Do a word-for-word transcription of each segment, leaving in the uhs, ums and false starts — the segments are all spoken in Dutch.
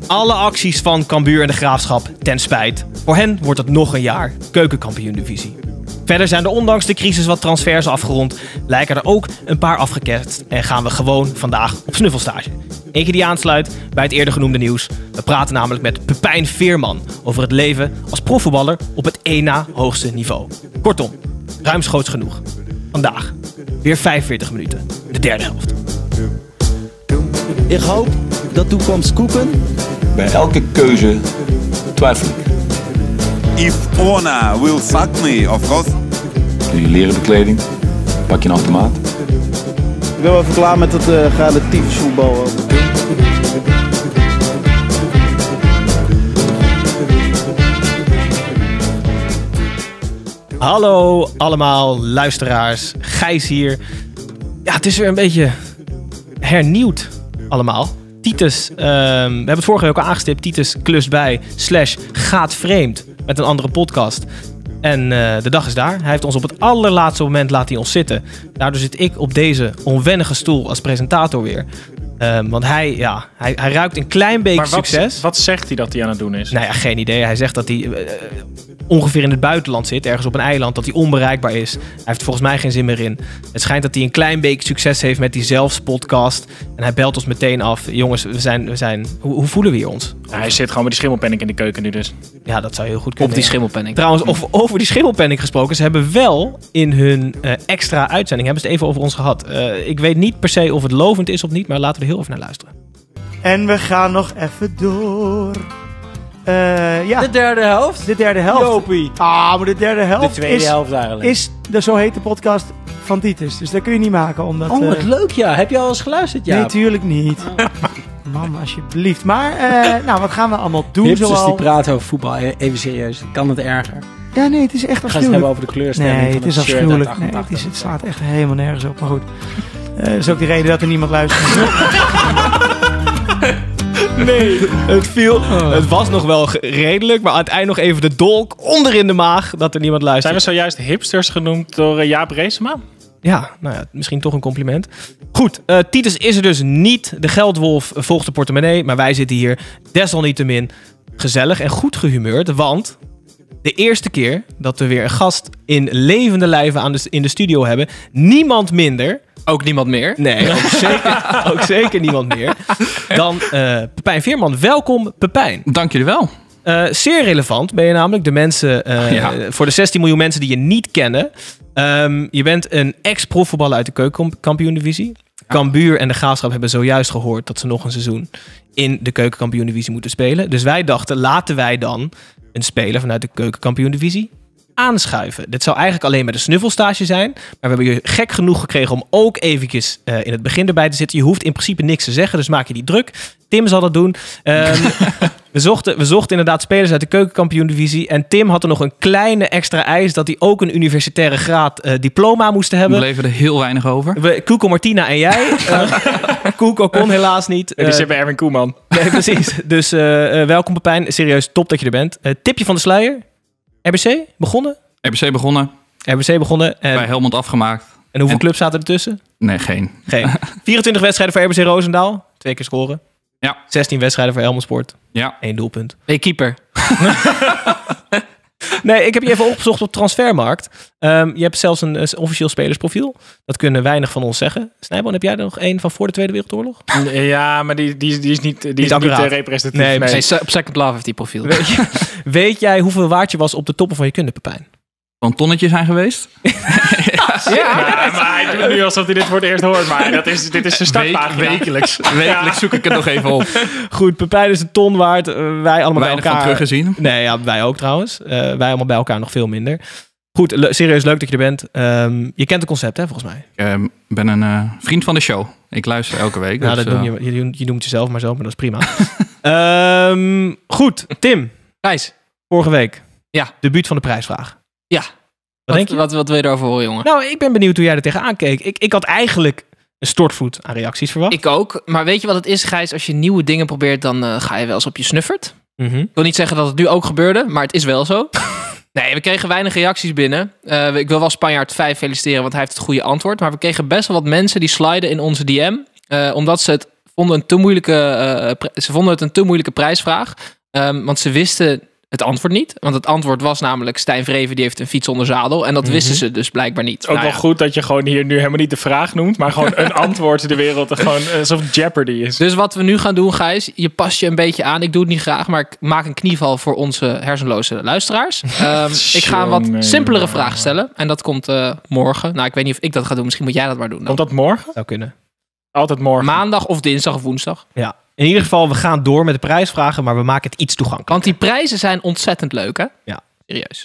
alle acties van Cambuur en de Graafschap ten spijt. Voor hen wordt het nog een jaar keukenkampioen-divisie. Verder zijn er ondanks de crisis wat transfers afgerond, lijken er ook een paar afgeketst en gaan we gewoon vandaag op snuffelstage. Eentje die aansluit bij het eerder genoemde nieuws. We praten namelijk met Pepijn Veerman over het leven als profvoetballer op het één na hoogste niveau. Kortom, ruimschoots genoeg. Vandaag weer vijfenveertig minuten, de derde helft. Ik hoop dat toekomst koeken. Bij elke keuze twijfel ik. If Ona will fuck me, of course. Doe je leren bekleding, pak je een automaat. Ik ben wel even klaar met het uh, relatief voetbal. Hallo allemaal luisteraars, Gijs hier. Ja, het is weer een beetje hernieuwd allemaal. Titus, um, we hebben het vorige week al aangestipt. Titus klust bij slash gaat vreemd met een andere podcast. En uh, de dag is daar. Hij heeft ons op het allerlaatste moment laten hij ons zitten. Daardoor zit ik op deze onwennige stoel als presentator weer. Um, want hij, ja, hij, hij ruikt een klein beetje maar wat, succes. Wat zegt hij dat hij aan het doen is? Nou ja, geen idee. Hij zegt dat hij uh, ongeveer in het buitenland zit. Ergens op een eiland. Dat hij onbereikbaar is. Hij heeft volgens mij geen zin meer in. Het schijnt dat hij een klein beetje succes heeft met die zelfs podcast. En hij belt ons meteen af. Jongens, we zijn... We zijn hoe, hoe voelen we hier ons? Ja, hij zit gewoon met die schimmelpenning in de keuken nu dus. Ja, dat zou heel goed kunnen. Op die schimmelpenning. Trouwens, over, over die schimmelpenning gesproken. Ze hebben wel in hun uh, extra uitzending... hebben ze het even over ons gehad. Uh, ik weet niet per se of het lovend is of niet. Maar laten we er heel even naar luisteren. En we gaan nog even door. Uh, ja, De derde helft? de derde helft. Jopie. Ah, maar de derde helft De tweede is, helft eigenlijk. is de zo hete podcast van Titus. Dus dat kun je niet maken. Omdat, Oh, wat uh, leuk ja. Heb je al eens geluisterd? Ja. Nee, natuurlijk niet. Man, alsjeblieft. Maar, uh, nou, wat gaan we allemaal doen? Hipsters zoal... die praten over voetbal. Even serieus. Kan het erger? Ja, nee, het is echt We gaan het hebben afschuwelijk. over de kleurstelling Nee, van het is shirt uit afschuwelijk. Nee, het, achtentachtig. is, het slaat echt helemaal nergens op. Maar goed. Uh, dat is ook de reden dat er niemand luistert. Nee, het viel. Oh. Het was nog wel redelijk, maar aan het eind nog even de dolk onder in de maag dat er niemand luistert. Zijn we zojuist hipsters genoemd door uh, Jaap Reesema? Ja, nou ja, misschien toch een compliment. Goed, uh, Titus is er dus niet. De geldwolf volgt de portemonnee, maar wij zitten hier desalniettemin gezellig en goed gehumeurd, want de eerste keer dat we weer een gast in levende lijven aan de, in de studio hebben, niemand minder... Ook niemand meer? Nee, ook zeker, ook zeker niemand meer dan uh, Pepijn Veerman. Welkom, Pepijn. Dank jullie wel. Uh, zeer relevant ben je namelijk. De mensen, uh, ja. Voor de zestien miljoen mensen die je niet kennen. Um, je bent een ex-profvoetballer uit de keukenkampioen-divisie. Cambuur en de Graafschap hebben zojuist gehoord dat ze nog een seizoen in de keukenkampioen-divisie moeten spelen. Dus wij dachten, laten wij dan een speler vanuit de keukenkampioen-divisie aanschuiven. Dit zou eigenlijk alleen met een snuffelstage zijn. Maar we hebben je gek genoeg gekregen om ook eventjes uh, in het begin erbij te zitten. Je hoeft in principe niks te zeggen, dus maak je niet druk. Tim zal dat doen. Um, we, zochten, we zochten inderdaad spelers uit de keukenkampioen-divisie. En Tim had er nog een kleine extra eis dat hij ook een universitaire graad uh, diploma moest hebben. We bleven er heel weinig over. We, Koeko, Martina en jij. Uh, Koeko kon helaas niet. Uh, uh, die zit bij Erwin Koeman. Nee, precies. Dus uh, uh, welkom Pepijn. Serieus, top dat je er bent. Uh, tipje van de sluier. R B C begonnen? R B C begonnen. R B C begonnen. En, bij Helmond afgemaakt. En hoeveel en... clubs zaten er tussen? Nee, geen. Geen. vierentwintig wedstrijden voor R B C Roosendaal. Twee keer scoren. Ja. zestien wedstrijden voor Helmond Sport. Ja. Eén doelpunt. Ben je keeper? Nee, ik heb je even opgezocht op Transfermarkt. Um, je hebt zelfs een, een officieel spelersprofiel. Dat kunnen weinig van ons zeggen. Snijboon, heb jij er nog één van voor de Tweede Wereldoorlog? Ja, maar die, die, die is niet, die niet, is niet uh, representatief. Nee, nee. nee, op Second Love heeft die profiel. Weet, je, weet jij hoeveel waard je was op de toppen van je kunde, Pepijn? Van tonnetje zijn geweest? ja, ja, maar hij doet nu alsof hij dit voor het eerst hoort. Maar dat is, dit is zijn startpagina. Week, wekelijks. Wekelijks zoek ik het nog even op. Goed, Pepijn is een ton waard. Uh, wij allemaal Weinig bij elkaar. van teruggezien. Nee, ja, wij ook trouwens. Uh, wij allemaal bij elkaar nog veel minder. Goed, le- serieus leuk dat je er bent. Um, je kent het concept, hè, volgens mij? Ik uh, ben een uh, vriend van de show. Ik luister elke week. Nou, dus, dat uh... noem je, je, je noemt jezelf maar zo, maar dat is prima. um, goed, Tim. Gijs. Vorige week. Ja. Debuut van de prijsvraag. Ja. Wat, wat, denk je? Wat, wat wil je erover horen, jongen? Nou, ik ben benieuwd hoe jij er tegenaan keek. Ik, ik had eigenlijk een stortvloed aan reacties verwacht. Ik ook. Maar weet je wat het is, Gijs? Als je nieuwe dingen probeert, dan uh, ga je wel eens op je snuffert. Mm-hmm. Ik wil niet zeggen dat het nu ook gebeurde, maar het is wel zo. Nee, we kregen weinig reacties binnen. Uh, ik wil wel Spanjaard vijf feliciteren, want hij heeft het goede antwoord. Maar we kregen best wel wat mensen die sliden in onze D M. Uh, omdat ze het vonden, een te moeilijke, uh, pre- ze vonden het een te moeilijke prijsvraag. Um, want ze wisten het antwoord niet. Want het antwoord was namelijk Stijn Vreven die heeft een fiets zonder zadel. En dat mm-hmm. wisten ze dus blijkbaar niet. Het is ook nou wel ja. goed dat je gewoon hier nu helemaal niet de vraag noemt. Maar gewoon een antwoord in de wereld. Dat gewoon alsof Jeopardy is. Dus wat we nu gaan doen, Gijs. Je past je een beetje aan. Ik doe het niet graag. Maar ik maak een knieval voor onze hersenloze luisteraars. Um, ik ga een wat simpelere vraag stellen. En dat komt uh, morgen. Nou, ik weet niet of ik dat ga doen. Misschien moet jij dat maar doen dan. Komt dat morgen? Zou kunnen. Altijd morgen. Maandag of dinsdag of woensdag. Ja. In ieder geval, we gaan door met de prijsvragen, maar we maken het iets toegankelijk. Want die prijzen zijn ontzettend leuk, hè? Ja. Serieus.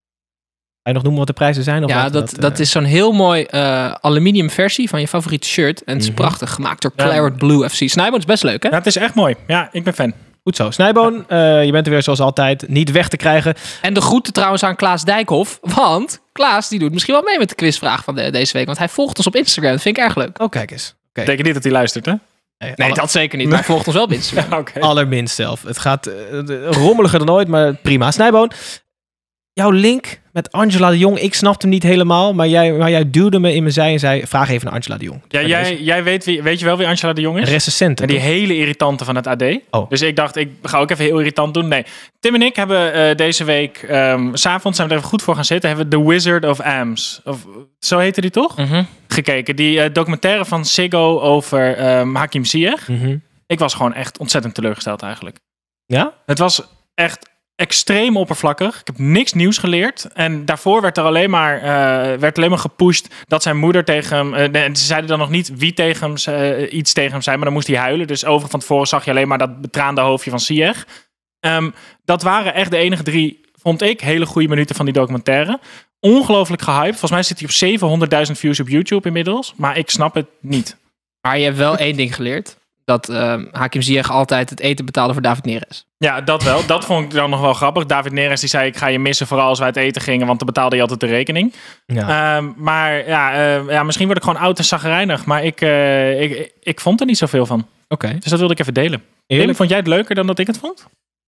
Ga je nog noemen wat de prijzen zijn? Of ja, dat, dat, dat, dat uh... is zo'n heel mooi uh, aluminium versie van je favoriete shirt. En het is mm-hmm. prachtig, gemaakt door Claret ja. Blue F C. Snijboon is best leuk, hè? Ja, het is echt mooi. Ja, ik ben fan. Goed zo. Snijboon, uh, je bent er weer zoals altijd niet weg te krijgen. En de groeten trouwens aan Klaas Dijkhoff. Want Klaas die doet misschien wel mee met de quizvraag van de, deze week. Want hij volgt ons op Instagram. Dat vind ik erg leuk. Oh, kijk eens. Dat okay. betekent niet dat hij luistert, hè? Nee, nee alle... dat zeker niet. Maar hij volgt ons wel op Instagram. Ja, okay. Allerminst zelf. Het gaat uh, rommeliger dan ooit, maar prima. Snijboon, jouw link met Angela de Jong, ik snapte hem niet helemaal, maar jij, maar jij duwde me in mijn zij en zei, vraag even naar Angela de Jong. Ja, jij, jij weet, wie, weet je wel wie Angela de Jong is? Een recensente. En die hele irritante van het A D. Oh. Dus ik dacht, ik ga ook even heel irritant doen. Nee, Tim en ik hebben uh, deze week, um, 's avonds zijn we er even goed voor gaan zitten, hebben we The Wizard of Ams, of zo heette die toch? Mm-hmm. Gekeken. Die uh, documentaire van Ziggo over um, Hakim Ziyech. Mm-hmm. Ik was gewoon echt ontzettend teleurgesteld eigenlijk. Ja? Het was echt extreem oppervlakkig. Ik heb niks nieuws geleerd. En daarvoor werd er alleen maar, uh, werd alleen maar gepusht dat zijn moeder tegen hem... Uh, en ze zeiden dan nog niet wie tegen hem, uh, iets tegen hem zei, maar dan moest hij huilen. Dus over van tevoren zag je alleen maar dat betraande hoofdje van Ziyech. Um, dat waren echt de enige drie, vond ik, hele goede minuten van die documentaire. Ongelooflijk gehyped. Volgens mij zit hij op zevenhonderdduizend views op YouTube inmiddels. Maar ik snap het niet. Maar je hebt wel één ding geleerd. Dat uh, Hakim Ziyech altijd het eten betaalde voor David Neres. Ja, dat wel. Dat vond ik dan nog wel grappig. David Neres die zei, ik ga je missen vooral als wij het eten gingen, want dan betaalde je altijd de rekening. Ja. Uh, maar ja, uh, ja, misschien word ik gewoon oud en chagrijnig. Maar ik, uh, ik, ik vond er niet zoveel van. Oké. Okay. Dus dat wilde ik even delen. Eerlijk, vond jij het leuker dan dat ik het vond?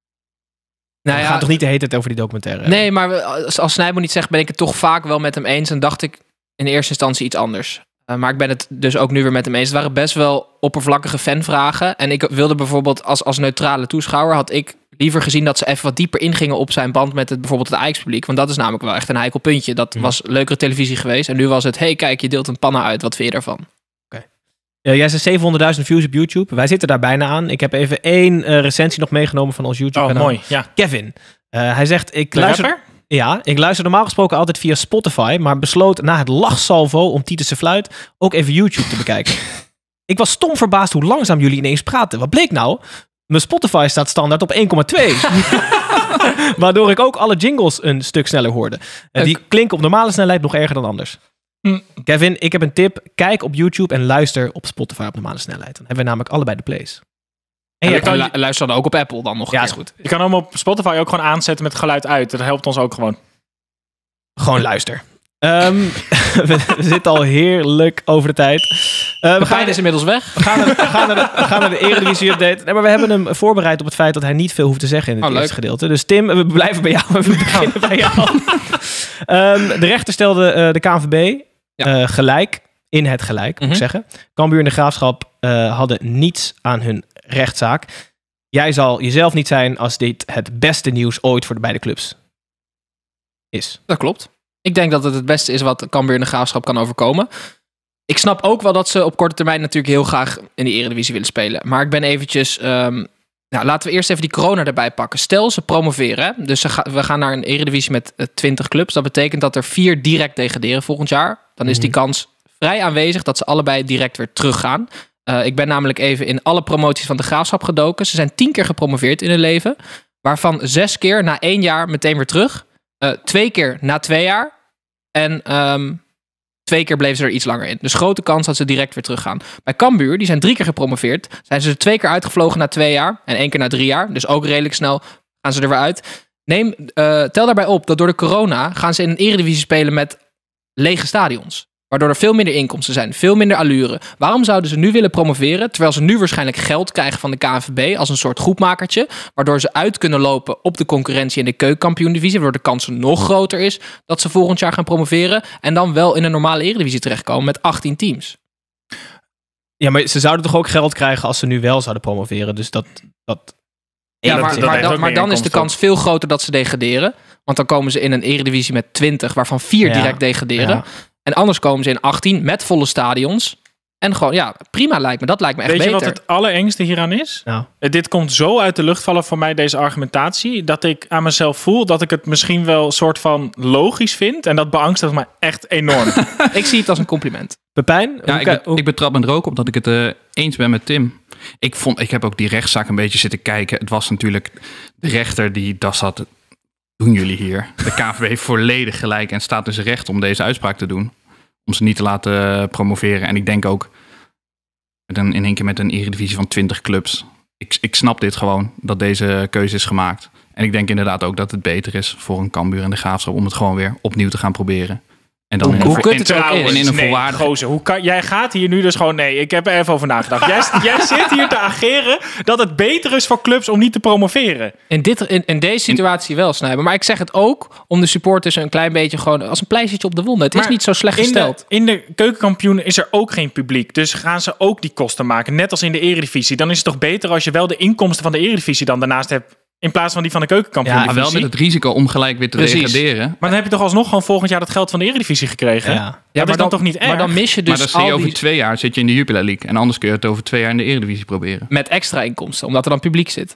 Nou ja, we gaan toch niet de hele tijd over die documentaire? Nee, maar als, als Snijboon niet zegt, ben ik het toch vaak wel met hem eens. En dacht ik in eerste instantie iets anders. Uh, maar ik ben het dus ook nu weer met hem eens. Het waren best wel oppervlakkige fanvragen. En ik wilde bijvoorbeeld als, als neutrale toeschouwer... had ik liever gezien dat ze even wat dieper ingingen op zijn band met het, bijvoorbeeld het Ajax-publiek. Want dat is namelijk wel echt een heikel puntje. Dat mm. was leukere televisie geweest. En nu was het, hey kijk, je deelt een panna uit. Wat vind je daarvan? Okay. Uh, jij zei zevenhonderdduizend views op YouTube. Wij zitten daar bijna aan. Ik heb even één uh, recensie nog meegenomen van ons YouTube-kanaal. Oh, mooi. Ja. Kevin. Uh, hij zegt, ik De luister... rapper? Ja, ik luister normaal gesproken altijd via Spotify, maar besloot na het lachsalvo om Titus de Fluit ook even YouTube te bekijken. Ik was stom verbaasd hoe langzaam jullie ineens praten. Wat bleek nou? Mijn Spotify staat standaard op één komma twee. Waardoor ik ook alle jingles een stuk sneller hoorde. Uh, die klinken op normale snelheid nog erger dan anders. Hm. Kevin, ik heb een tip. Kijk op YouTube en luister op Spotify op normale snelheid. Dan hebben we namelijk allebei de plays. En je kan lu- luister dan ook op Apple dan nog. Ja, is goed. Je kan hem op Spotify ook gewoon aanzetten met geluid uit. Dat helpt ons ook gewoon. Gewoon luister. Um, we, we zitten al heerlijk over de tijd. Uh, we gaan is inmiddels weg. We gaan naar, we gaan naar de, we gaan naar de Eredivisie-update. Nee, maar we hebben hem voorbereid op het feit dat hij niet veel hoeft te zeggen in het oh, eerste leuk. gedeelte. Dus Tim, we blijven bij jou. We beginnen bij jou. um, de rechter stelde uh, de K N V B ja. uh, gelijk. In het gelijk, moet mm-hmm. ik zeggen. Cambuur en de Graafschap uh, hadden niets aan hun rechtszaak. Jij zal jezelf niet zijn als dit het beste nieuws ooit voor de beide clubs is. Dat klopt. Ik denk dat het het beste is wat Cambuur en de Graafschap kan overkomen. Ik snap ook wel dat ze op korte termijn natuurlijk heel graag in de Eredivisie willen spelen. Maar ik ben eventjes... Um, nou, laten we eerst even die corona erbij pakken. Stel, ze promoveren. Hè? Dus ze ga, we gaan naar een Eredivisie met uh, twintig clubs. Dat betekent dat er vier direct degraderen volgend jaar. Dan is die kans vrij aanwezig dat ze allebei direct weer teruggaan. Uh, ik ben namelijk even in alle promoties van de Graafschap gedoken. Ze zijn tien keer gepromoveerd in hun leven. Waarvan zes keer na één jaar meteen weer terug. Uh, twee keer na twee jaar. En um, twee keer bleven ze er iets langer in. Dus grote kans dat ze direct weer teruggaan. Bij Cambuur, die zijn drie keer gepromoveerd. Zijn ze er twee keer uitgevlogen na twee jaar. En één keer na drie jaar. Dus ook redelijk snel gaan ze er weer uit. Neem, uh, tel daarbij op dat door de corona gaan ze in een Eredivisie spelen met lege stadions. Waardoor er veel minder inkomsten zijn, veel minder allure. Waarom zouden ze nu willen promoveren, terwijl ze nu waarschijnlijk geld krijgen van de K N V B als een soort groepmakertje, waardoor ze uit kunnen lopen op de concurrentie in de keukenkampioen-divisie, waardoor de kans nog groter is dat ze volgend jaar gaan promoveren en dan wel in een normale Eredivisie terechtkomen met achttien teams. Ja, maar ze zouden toch ook geld krijgen als ze nu wel zouden promoveren. Dus dat... dat ja, dat- maar, dat maar, heeft dan, ook maar meer dan is de inkomsten. kans veel groter dat ze degraderen. Want dan komen ze in een eredivisie met twintig, waarvan vier Ja. direct degraderen. Ja. En anders komen ze in achttien met volle stadions. En gewoon, ja, prima lijkt me. Dat lijkt me echt Weet je beter. wat het allerengste hieraan is? Nou. Eh, Dit komt zo uit de lucht vallen voor mij, deze argumentatie, dat ik aan mezelf voel dat ik het misschien wel soort van logisch vind. En dat beangstigt me echt enorm. Ik zie het als een compliment. Pepijn? Ja, hoe ik, ki- bet- hoe- ik betrap me er ook op dat ik het eh, eens ben met Tim. Ik, vond, ik heb ook die rechtszaak een beetje zitten kijken. Het was natuurlijk de rechter die dat zat. Doen jullie hier? De K N V B heeft volledig gelijk en staat dus recht om deze uitspraak te doen. Om ze niet te laten promoveren. En ik denk ook met een, in één keer met een eredivisie van twintig clubs. Ik, ik snap dit gewoon, dat deze keuze is gemaakt. En ik denk inderdaad ook dat het beter is voor een Cambuur en de Graafschap om het gewoon weer opnieuw te gaan proberen. En dan Hoe- in een hoe vo- kut het in- ook is. en in een nee, volwaardige... gozer, hoe kan, jij gaat hier nu dus gewoon... Nee, ik heb er even over nagedacht. Jij, jij zit hier te ageren dat het beter is voor clubs om niet te promoveren. In, dit, in, in deze situatie wel, Snijber. Maar ik zeg het ook om de supporters een klein beetje gewoon als een pleistertje op de wonden. Het is Maar niet zo slecht In de, gesteld. in de keukenkampioen is er ook geen publiek. Dus gaan ze ook die kosten maken. Net als in de eredivisie. Dan is het toch beter als je wel de inkomsten van de eredivisie dan daarnaast hebt. In plaats van die van de keukenkampioen. Ja, maar wel met het risico om gelijk weer te Precies. degraderen. Maar dan heb je toch alsnog gewoon volgend jaar dat geld van de eredivisie gekregen? Ja. Dat maar is dan toch niet erg? Maar dan mis je maar dus dan zie je al over die, twee jaar zit je in de Jupiler League. En anders kun je het over twee jaar in de Eredivisie proberen. met extra inkomsten, omdat er dan publiek zit.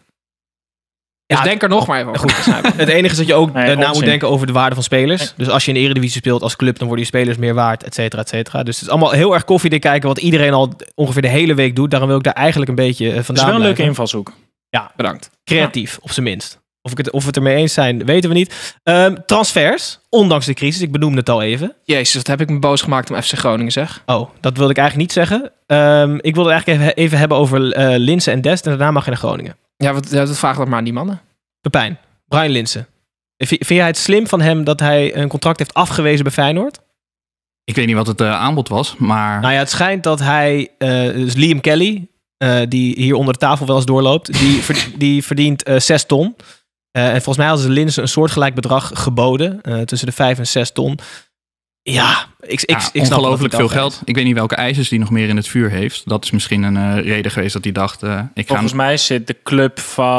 Dus Ja, denk er nog maar even over. Goed, Snijper. Het enige is dat je ook Nee, eh, na onzin. moet denken over de waarde van spelers. Dus als je in de Eredivisie speelt als club, dan worden je spelers meer waard, et cetera, et cetera. Dus het is allemaal heel erg koffiedik kijken wat iedereen al ongeveer de hele week doet. Daarom wil ik daar eigenlijk een beetje eh, Dat vandaan is wel een leuke blijven. invalshoek. Bedankt. Creatief, op zijn minst. Of, ik het, of we het ermee eens zijn, weten we niet. Ehm, transfers, ondanks de crisis. Ik benoemde het al even. Jezus, wat heb ik me boos gemaakt om F C Groningen, zeg. Oh, dat wilde ik eigenlijk niet zeggen. Ehm, ik wilde eigenlijk even, even hebben over eh Linse en Dest. En daarna mag je naar Groningen. Ja, wat, ja, dat vraag ik maar aan die mannen. Pepijn, Brian Linse. Vind, vind jij het slim van hem dat hij een contract heeft afgewezen bij Feyenoord? Ik weet niet wat het eh, aanbod was, maar... Nou ja, het schijnt dat hij... eh, dus Liam Kelly, eh, die hier onder de tafel wel eens doorloopt... die, ver- die verdient eh, zes ton. Eh, en volgens mij hadden ze Linse een soortgelijk bedrag geboden. eh, tussen de vijf en zes ton. Ja, ik, ik, Ja, ik snap ongelooflijk dat het veel afwijst. geld. Ik weet niet welke eisers die nog meer in het vuur heeft. Dat is misschien een eh, reden geweest dat hij dacht... eh, ik ga... Volgens mij zit de club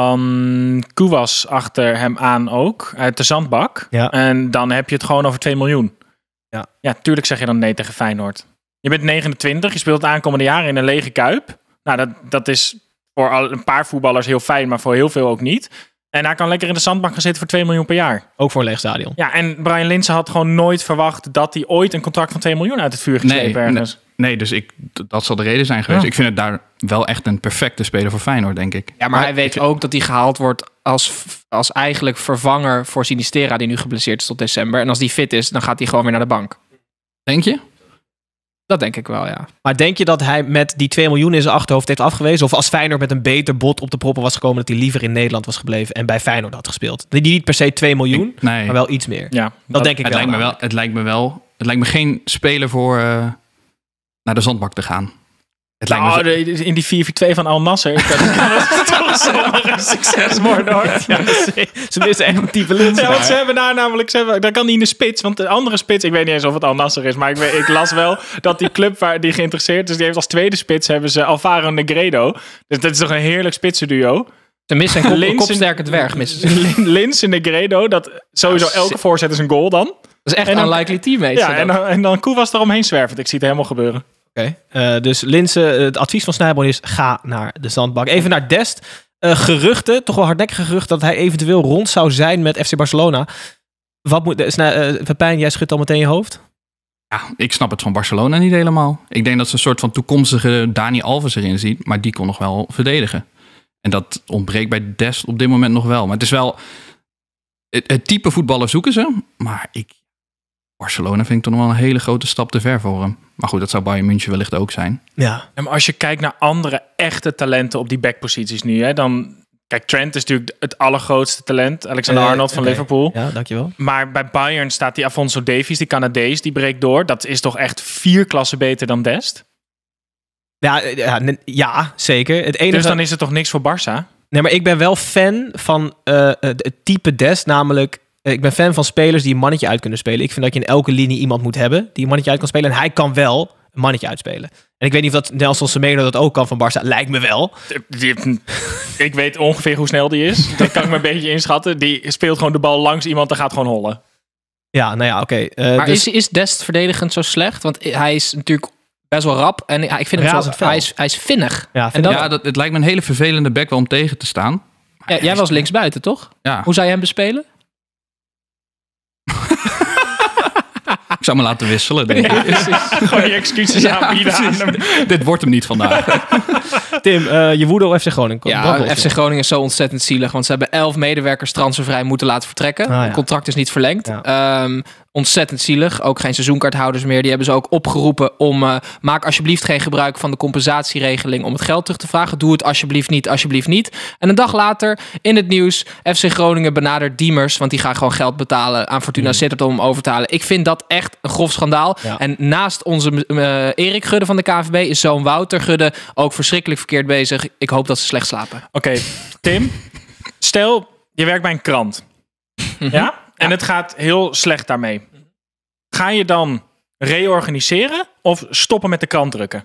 van Kuwas achter hem aan ook. Uit de zandbak. Ja. En dan heb je het gewoon over twee miljoen. Ja. Ja, tuurlijk zeg je dan nee tegen Feyenoord. Je bent negenentwintig, je speelt het aankomende jaren in een lege kuip. Nou, dat, dat is voor al een paar voetballers heel fijn, maar voor heel veel ook niet. En hij kan lekker in de zandbank gaan zitten voor twee miljoen per jaar. Ook voor een leeg stadion. Ja, en Brian Linse had gewoon nooit verwacht dat hij ooit een contract van twee miljoen uit het vuur Nee, geslepen ergens. Nee, dus ik, d- dat zal de reden zijn geweest. Ja. Ik vind het daar wel echt een perfecte speler voor Feyenoord, denk ik. Ja, maar hij weet ook dat hij gehaald wordt als, als eigenlijk vervanger voor Sinistera, die nu geblesseerd is tot december. En als die fit is, dan gaat hij gewoon weer naar de bank. Denk je? Dat denk ik wel, ja. Maar denk je dat hij met die twee miljoen in zijn achterhoofd heeft afgewezen? Of als Feyenoord met een beter bod op de proppen was gekomen... dat hij liever in Nederland was gebleven en bij Feyenoord had gespeeld? Die niet per se twee miljoen, Ik- nee. maar wel iets meer. Ja, Dat, denk ik het, wel. lijkt me wel, het lijkt me wel... Het lijkt me geen speler voor eh, naar de zandbak te gaan. Het lijkt me Nou, zo- de- in die vier vier twee van Al Nasser kan het toch zomaar een succes worden, hoor. Ja, ze, ze missen echt een type lint. Ja, want ze hebben daar namelijk, ze hebben, daar kan niet in de spits, want de andere spits, ik weet niet eens of het Al Nasser is, maar ik, weet, ik las wel dat die club waar die geïnteresseerd is, die heeft als tweede spits hebben ze Alvaro Negredo. Dus dat is toch een heerlijk spitsenduo. Ze missen een kop, Linsen- kopsterke dwerg. Missen ze. Lin- Lins en Negredo, dat sowieso elke voorzet is een goal dan. Dat is echt En een dan- unlikely teammate. Ja, en dan, en dan Koewas eromheen zwervend. Ik zie het helemaal gebeuren. Oké, eh, dus Linse, het advies van Snijboon is: ga naar de zandbak. Even naar Dest. Eh, geruchten, toch wel hardnekkige geruchten, dat hij eventueel rond zou zijn met F C Barcelona. Wat moet, uh, Snij- uh, Pepijn, jij schudt al meteen je hoofd. Ja, ik snap het van Barcelona niet helemaal. Ik denk dat ze een soort van toekomstige Dani Alves erin ziet, maar die kon nog wel verdedigen. En dat ontbreekt bij Dest op dit moment nog wel. Maar het is wel... Het, het type voetballer zoeken ze, maar ik... Barcelona vind ik toch nog wel een hele grote stap te ver voor hem. Maar goed, dat zou Bayern München wellicht ook zijn. Ja. Ja, maar als je kijkt naar andere echte talenten op die backposities nu, hè, dan... Kijk, Trent is natuurlijk het allergrootste talent. Alexander Eh, Arnold van oké. Liverpool. Ja, dankjewel. Maar bij Bayern staat die Afonso Davies, die Canadees, die breekt door. Dat is toch echt vier klassen beter dan Dest? Ja, eh, ja, ne- ja, zeker. Het enige... Dus dan is het toch niks voor Barça? Nee, maar ik ben wel fan van eh, het het type Dest, namelijk... eh, ik ben fan van spelers die een mannetje uit kunnen spelen. Ik vind dat je in elke linie iemand moet hebben die een mannetje uit kan spelen. En hij kan wel mannetje uitspelen. En ik weet niet of dat Nelson Semedo dat ook kan van Barça. Lijkt me wel. Die, ik weet ongeveer hoe snel die is. Dat kan ik me een beetje inschatten. Die speelt gewoon de bal langs iemand en gaat gewoon hollen. Ja, nou ja, oké. Okay. Uh, maar dus... is, is Dest verdedigend zo slecht? Want hij is natuurlijk best wel rap. En ja, ik vind hem zo, hij, is, hij is vinnig. Ja, en dat, ja dat, het lijkt me een hele vervelende back wel om tegen te staan. Ja, jij was linksbuiten, toch? Ja. Hoe zou je hem bespelen? Ik zou me laten wisselen, denk ik. Ja, gewoon die excuses ja, aanbieden aan hem. Dit wordt hem niet vandaag. Tim, uh, je woede op F C Groningen. Ja, F C Groningen is zo ontzettend zielig. Want ze hebben elf medewerkers transfervrij moeten laten vertrekken. Ah, ja. Het contract is niet verlengd. Ja. Um, ontzettend zielig. Ook geen seizoenkaarthouders meer. Die hebben ze ook opgeroepen om... Uh, maak alsjeblieft geen gebruik van de compensatieregeling om het geld terug te vragen. Doe het alsjeblieft niet, alsjeblieft niet. En een dag later in het nieuws... F C Groningen benadert Diemers... want die gaan gewoon geld betalen aan Fortuna mm. Sittard om hem over te halen. Ik vind dat echt een grof schandaal. Ja. En naast onze uh, Erik Gudde van de K N V B... is zo'n Wouter Gudde ook verschrikkelijk verkeerd bezig. Ik hoop dat ze slecht slapen. Oké, okay, Tim. Stel, je werkt bij een krant. Ja? En het gaat heel slecht daarmee. Ga je dan reorganiseren of stoppen met de krant drukken?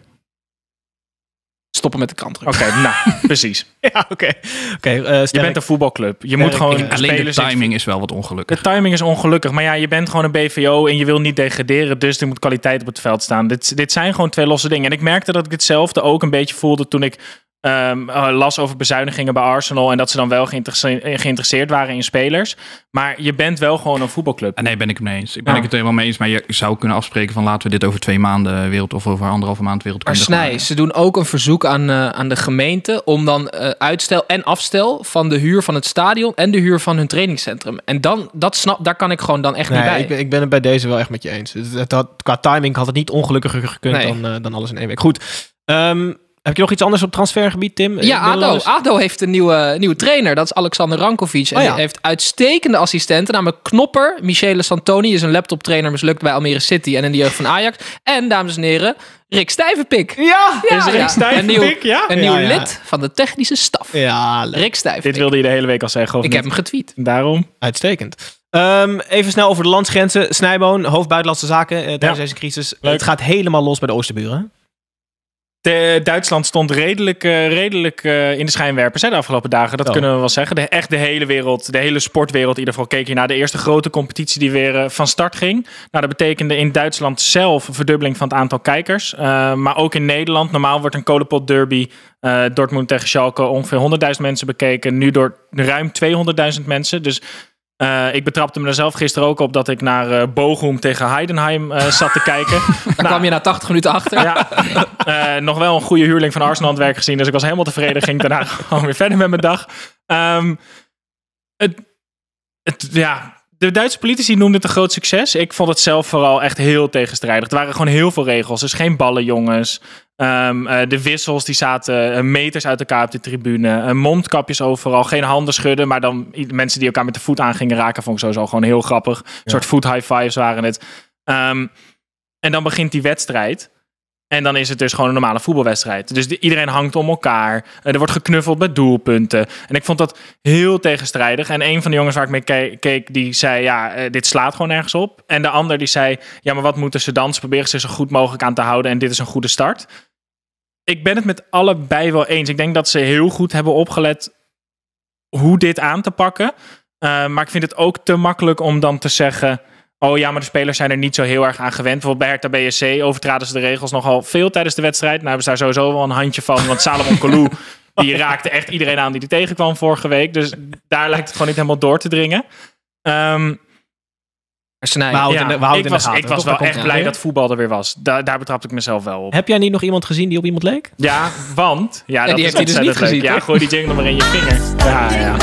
Stoppen met de krant drukken. Oké, okay, nou, precies. Ja, oké. Okay. Okay, uh, je bent een voetbalclub. Je moet gewoon ik, alleen de timing is wel wat ongelukkig. De timing is ongelukkig. Maar ja, je bent gewoon een B V O en je wil niet degraderen. Dus er moet kwaliteit op het veld staan. Dit, dit zijn gewoon twee losse dingen. En ik merkte dat ik hetzelfde ook een beetje voelde toen ik... Um, las over bezuinigingen bij Arsenal en dat ze dan wel geïnteresse- geïnteresseerd waren in spelers. Maar je bent wel gewoon een voetbalclub. Nee, ben ik het mee eens. Ik ben ja. ik het helemaal mee eens. Maar je zou kunnen afspreken van laten we dit over twee maanden wereld of over anderhalve maand wereld. Maar Snij, ze doen ook een verzoek aan, uh, aan de gemeente om dan uh, uitstel en afstel van de huur van het stadion en de huur van hun trainingscentrum. En dan, dat snap, daar kan ik gewoon dan echt nee, niet bij. Ik ben, ik ben het bij deze wel echt met je eens. Het, het had, qua timing had het niet ongelukkiger gekund nee. dan, uh, dan alles in één week. Goed. Um, Heb je nog iets anders op transfergebied, Tim? Ja, ADO. ADO heeft een nieuwe, nieuwe trainer. Dat is Alexander Rankovic. En oh, ja. Hij heeft uitstekende assistenten. Namelijk Knopper. Michele Santoni is een laptoptrainer mislukt bij Almere City. En in de jeugd van Ajax. En, dames en heren, Rick Stuyvenpik. Ja, ja is Rick ja. Stuyvenpik, ja? Een nieuw ja, ja. lid van de technische staf. Ja, Rick Stuyvenpik. Dit wilde je de hele week al zeggen, of Ik niet? heb hem getweet. Daarom. Uitstekend. Um, even snel over de landsgrenzen. Snijboon, hoofd buitenlandse zaken uh, tijdens ja. deze crisis. Leuk. Het gaat helemaal los bij de Oosterburen. De, Duitsland stond redelijk, uh, redelijk uh, in de schijnwerpers hè, de afgelopen dagen. Dat oh. kunnen we wel zeggen. De, echt de hele wereld, de hele sportwereld in ieder geval keek hier naar de eerste grote competitie die weer uh, van start ging. Nou, dat betekende in Duitsland zelf een verdubbeling van het aantal kijkers. Uh, maar ook in Nederland. Normaal wordt een kolenpot derby uh, Dortmund tegen Schalke ongeveer honderdduizend mensen bekeken. Nu door ruim tweehonderdduizend mensen. Dus... Uh, ik betrapte me er zelf gisteren ook op dat ik naar uh, Bochum tegen Heidenheim uh, zat te kijken. Daar nou, kwam je na tachtig minuten achter. Ja, uh, nog wel een goede huurling van Arsenal aan het werk gezien. Dus ik was helemaal tevreden. Ging daarna gewoon weer verder met mijn dag. Um, het, het, ja, de Duitse politici noemden het een groot succes. Ik vond het zelf vooral echt heel tegenstrijdig. Er waren gewoon heel veel regels. Dus geen ballen, jongens. Um, uh, de wissels die zaten uh, meters uit elkaar op de tribune. Uh, mondkapjes overal. Geen handen schudden. Maar dan mensen die elkaar met de voet aan gingen raken. Vond ik sowieso gewoon heel grappig. Een ja. soort foot high fives waren het. Um, en dan begint die wedstrijd. En dan is het dus gewoon een normale voetbalwedstrijd. Dus de, iedereen hangt om elkaar. Uh, er wordt geknuffeld bij doelpunten. En ik vond dat heel tegenstrijdig. En een van de jongens waar ik mee ke- keek, die zei... ja, uh, dit slaat gewoon nergens op. En de ander die zei... ja, maar wat moeten ze dan? Ze proberen zich zo goed mogelijk aan te houden. En dit is een goede start. Ik ben het met allebei wel eens. Ik denk dat ze heel goed hebben opgelet... hoe dit aan te pakken. Uh, maar ik vind het ook te makkelijk om dan te zeggen... oh ja, maar de spelers zijn er niet zo heel erg aan gewend. Bijvoorbeeld bij Hertha B S C overtraden ze de regels nogal veel tijdens de wedstrijd. Nou hebben ze daar sowieso wel een handje van. Want Salomon Kalou, die raakte echt iedereen aan die er tegenkwam vorige week. Dus daar lijkt het gewoon niet helemaal door te dringen. Um, Snij, we houden, ja, we houden ik was, ik was wel echt blij dat voetbal er weer was. Da- daar betrapte ik mezelf wel op. Heb jij niet nog iemand gezien die op iemand leek? Ja, want... Ja, ja, dat die is heeft hij dus niet gezien. Ja, gooi die jingle maar in je vinger. Ja, ja.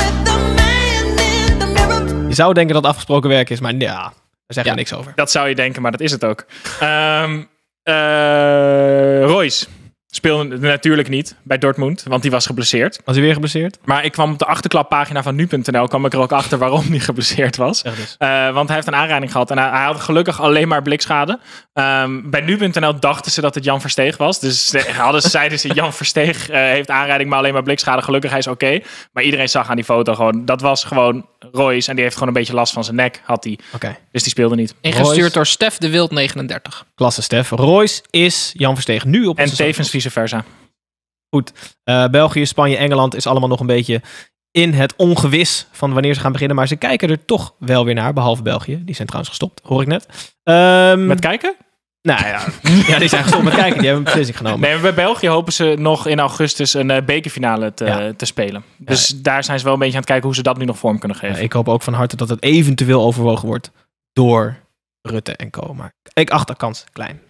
Je zou denken dat het afgesproken werk is, maar ja, daar zeggen ja, we niks over. Dat zou je denken, maar dat is het ook. Um, uh, Royce. Speelde natuurlijk niet bij Dortmund, want die was geblesseerd. Was hij weer geblesseerd? Maar ik kwam op de achterklappagina van nu punt n l, kwam ik er ook achter waarom hij geblesseerd was. Dus. Uh, want hij heeft een aanrijding gehad en hij, hij had gelukkig alleen maar blikschade. Um, bij nu punt n l dachten ze dat het Jan Versteeg was. Dus hadden ze, zeiden ze, Jan Versteeg uh, heeft aanrijding, maar alleen maar blikschade. Gelukkig, hij is oké. Okay. Maar iedereen zag aan die foto gewoon, dat was gewoon Royce. En die heeft gewoon een beetje last van zijn nek, had hij. Okay. Dus die speelde niet. Ingestuurd Royce. Door Stef de Wild negenendertig. Klasse Stef. Royce is Jan Versteeg nu op en tevens vice versa. Goed. Uh, België, Spanje, Engeland is allemaal nog een beetje in het ongewis van wanneer ze gaan beginnen. Maar ze kijken er toch wel weer naar, behalve België. Die zijn trouwens gestopt, hoor ik net. Um, met kijken? Nou ja, ja, die zijn gestopt met kijken. Die hebben een beslissing genomen. Nee, maar bij België hopen ze nog in augustus een uh, bekerfinale te, ja. te spelen. Dus ja. daar zijn ze wel een beetje aan het kijken hoe ze dat nu nog vorm kunnen geven. Ja, ik hoop ook van harte dat het eventueel overwogen wordt door Rutte en co. Maar ik acht de kans klein.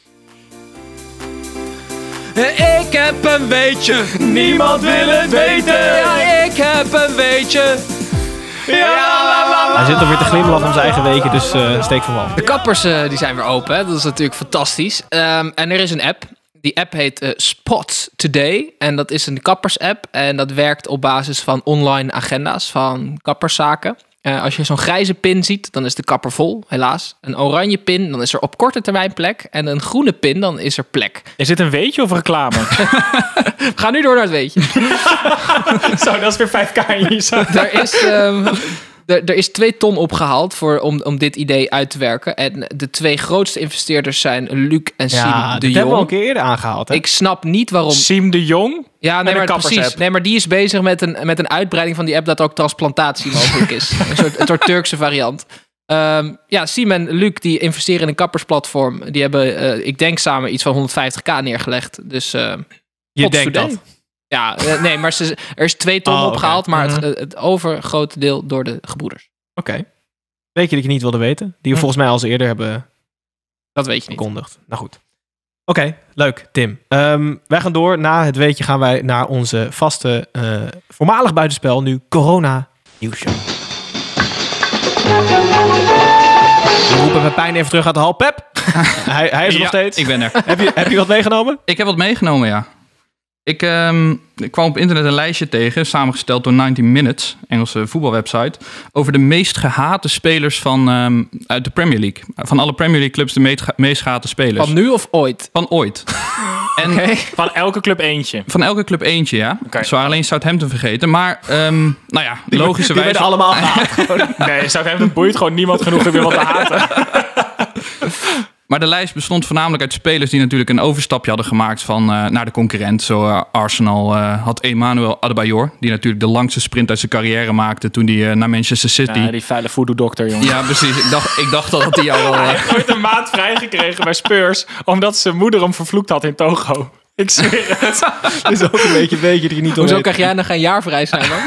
Ik heb een weetje, niemand wil het weten. Ja, ik heb een weetje. Ja, hij zit alweer te glimlachen om zijn eigen weetje, dus uh, steek van wal. De kappers uh, die zijn weer open, hè? Dat is natuurlijk fantastisch. Um, en er is een app. Die app heet uh, Spots Today. En dat is een kappersapp. En dat werkt op basis van online agenda's van kapperszaken. Uh, als je zo'n grijze pin ziet, dan is de kapper vol, helaas. Een oranje pin, dan is er op korte termijn plek. En een groene pin, dan is er plek. Is dit een weetje of reclame? We gaan nu door naar het weetje. Zo, dat is weer vijf k in je zak. Er is, um, er, er is twee ton opgehaald voor, om, om dit idee uit te werken. En de twee grootste investeerders zijn Luc en Siem ja, de Jong. Dat hebben we al een keer eerder aangehaald. Hè? Ik snap niet waarom... Siem de Jong? Ja, nee, maar precies. Nee, maar die is bezig met een, met een uitbreiding van die app dat ook transplantatie mogelijk is. een, soort, een soort Turkse variant. Um, ja, Siem en Luc die investeren in een kappersplatform. Die hebben, uh, ik denk samen iets van honderdvijftig k neergelegd. Dus uh, je denkt dat? Ja, uh, nee, maar ze, er is twee ton oh, opgehaald, okay. maar mm-hmm. het, het overgrote deel door de gebroeders. Oké. Okay. Weet je dat je niet wilde weten? Die we hm. volgens mij al eens eerder hebben dat weet je niet. Verkondigd. Nou goed. Oké, okay, leuk, Tim. Um, wij gaan door. Na het weetje gaan wij naar onze vaste, uh, voormalig buitenspel, nu Corona Nieuwsshow. We roepen met pijn even terug uit de hal. Pep, hij, hij is er ja, nog steeds. Ik ben er. heb, je, heb je wat meegenomen? Ik heb wat meegenomen, ja. Ik, um, ik kwam op internet een lijstje tegen, samengesteld door negentig minutes, Engelse voetbalwebsite, over de meest gehate spelers van, um, uit de Premier League. Van alle Premier League clubs de meest, meest gehate spelers. Van nu of ooit? Van ooit. En okay. Van elke club eentje? Van elke club eentje, ja. Okay. Ze waren alleen Southampton vergeten. Maar, um, nou ja, die, logischerwijze... Die werden allemaal gehaat. Nee, Southampton boeit gewoon niemand genoeg om weer wat te haten. Maar de lijst bestond voornamelijk uit spelers die natuurlijk een overstapje hadden gemaakt van, uh, naar de concurrent. Zo uh, Arsenal uh, had Emmanuel Adebayor, die natuurlijk de langste sprint uit zijn carrière maakte toen hij uh, naar Manchester City... Ja, die vuile voodoo-dokter, jongen. Ja, precies. Ik dacht, ik dacht dat hij al... Uh... Hij heeft ooit een maand vrijgekregen bij Spurs, omdat zijn moeder hem vervloekt had in Togo. Ik zweer het. Dat is ook een beetje, beetje die niet Hoezo krijg jij nog geen jaar vrij zijn dan?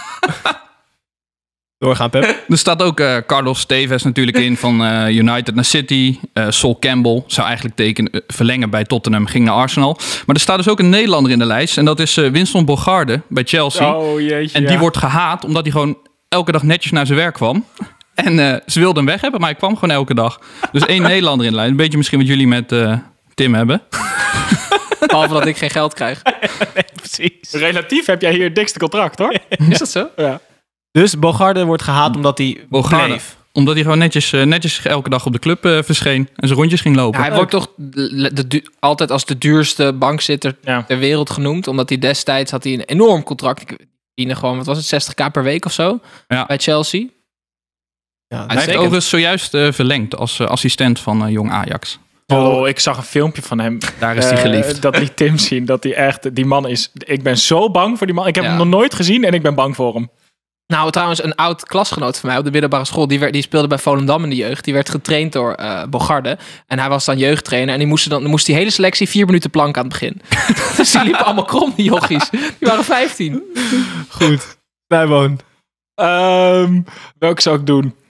Doorgaan, Pep. Er staat ook uh, Carlos Tevez natuurlijk in van uh, United naar City. Uh, Sol Campbell zou eigenlijk tekenen, uh, verlengen bij Tottenham, ging naar Arsenal. Maar er staat dus ook een Nederlander in de lijst. En dat is uh, Winston Bogarde bij Chelsea. Oh, jeetje, en die ja. wordt gehaat omdat hij gewoon elke dag netjes naar zijn werk kwam. En uh, ze wilden hem weg hebben, maar hij kwam gewoon elke dag. Dus één Nederlander in de lijst. Een beetje misschien wat jullie met uh, Tim hebben. Behalve dat ik geen geld krijg. Nee, precies. Relatief heb jij hier het dikste contract, hoor. Is dat zo? Ja. Dus Bogarde wordt gehaat omdat hij Bogarde. bleef. Omdat hij gewoon netjes, uh, netjes elke dag op de club uh, verscheen en zijn rondjes ging lopen. Ja, hij wordt toch de, de, de, altijd als de duurste bankzitter ja. ter wereld genoemd. Omdat hij destijds had hij een enorm contract. Ik verdiende gewoon, wat was het, zestig k per week of zo? Ja. Bij Chelsea. Ja, hij heeft overigens zojuist uh, verlengd als uh, assistent van uh, Jong Ajax. Oh, ik zag een filmpje van hem. Daar is hij uh, geliefd. Dat liet Tim zien. Dat hij echt, die man is... Ik ben zo bang voor die man. Ik heb ja. hem nog nooit gezien en ik ben bang voor hem. Nou, trouwens, een oud klasgenoot van mij op de middelbare school, die, werd, die speelde bij Volendam in de jeugd. Die werd getraind door uh, Bogarde. En hij was dan jeugdtrainer. En die moest dan moest die hele selectie vier minuten plank aan het begin. Dus die liepen allemaal krom, die jochies. Die waren vijftien. Goed. Bijwoon. Um, welke zou ik doen?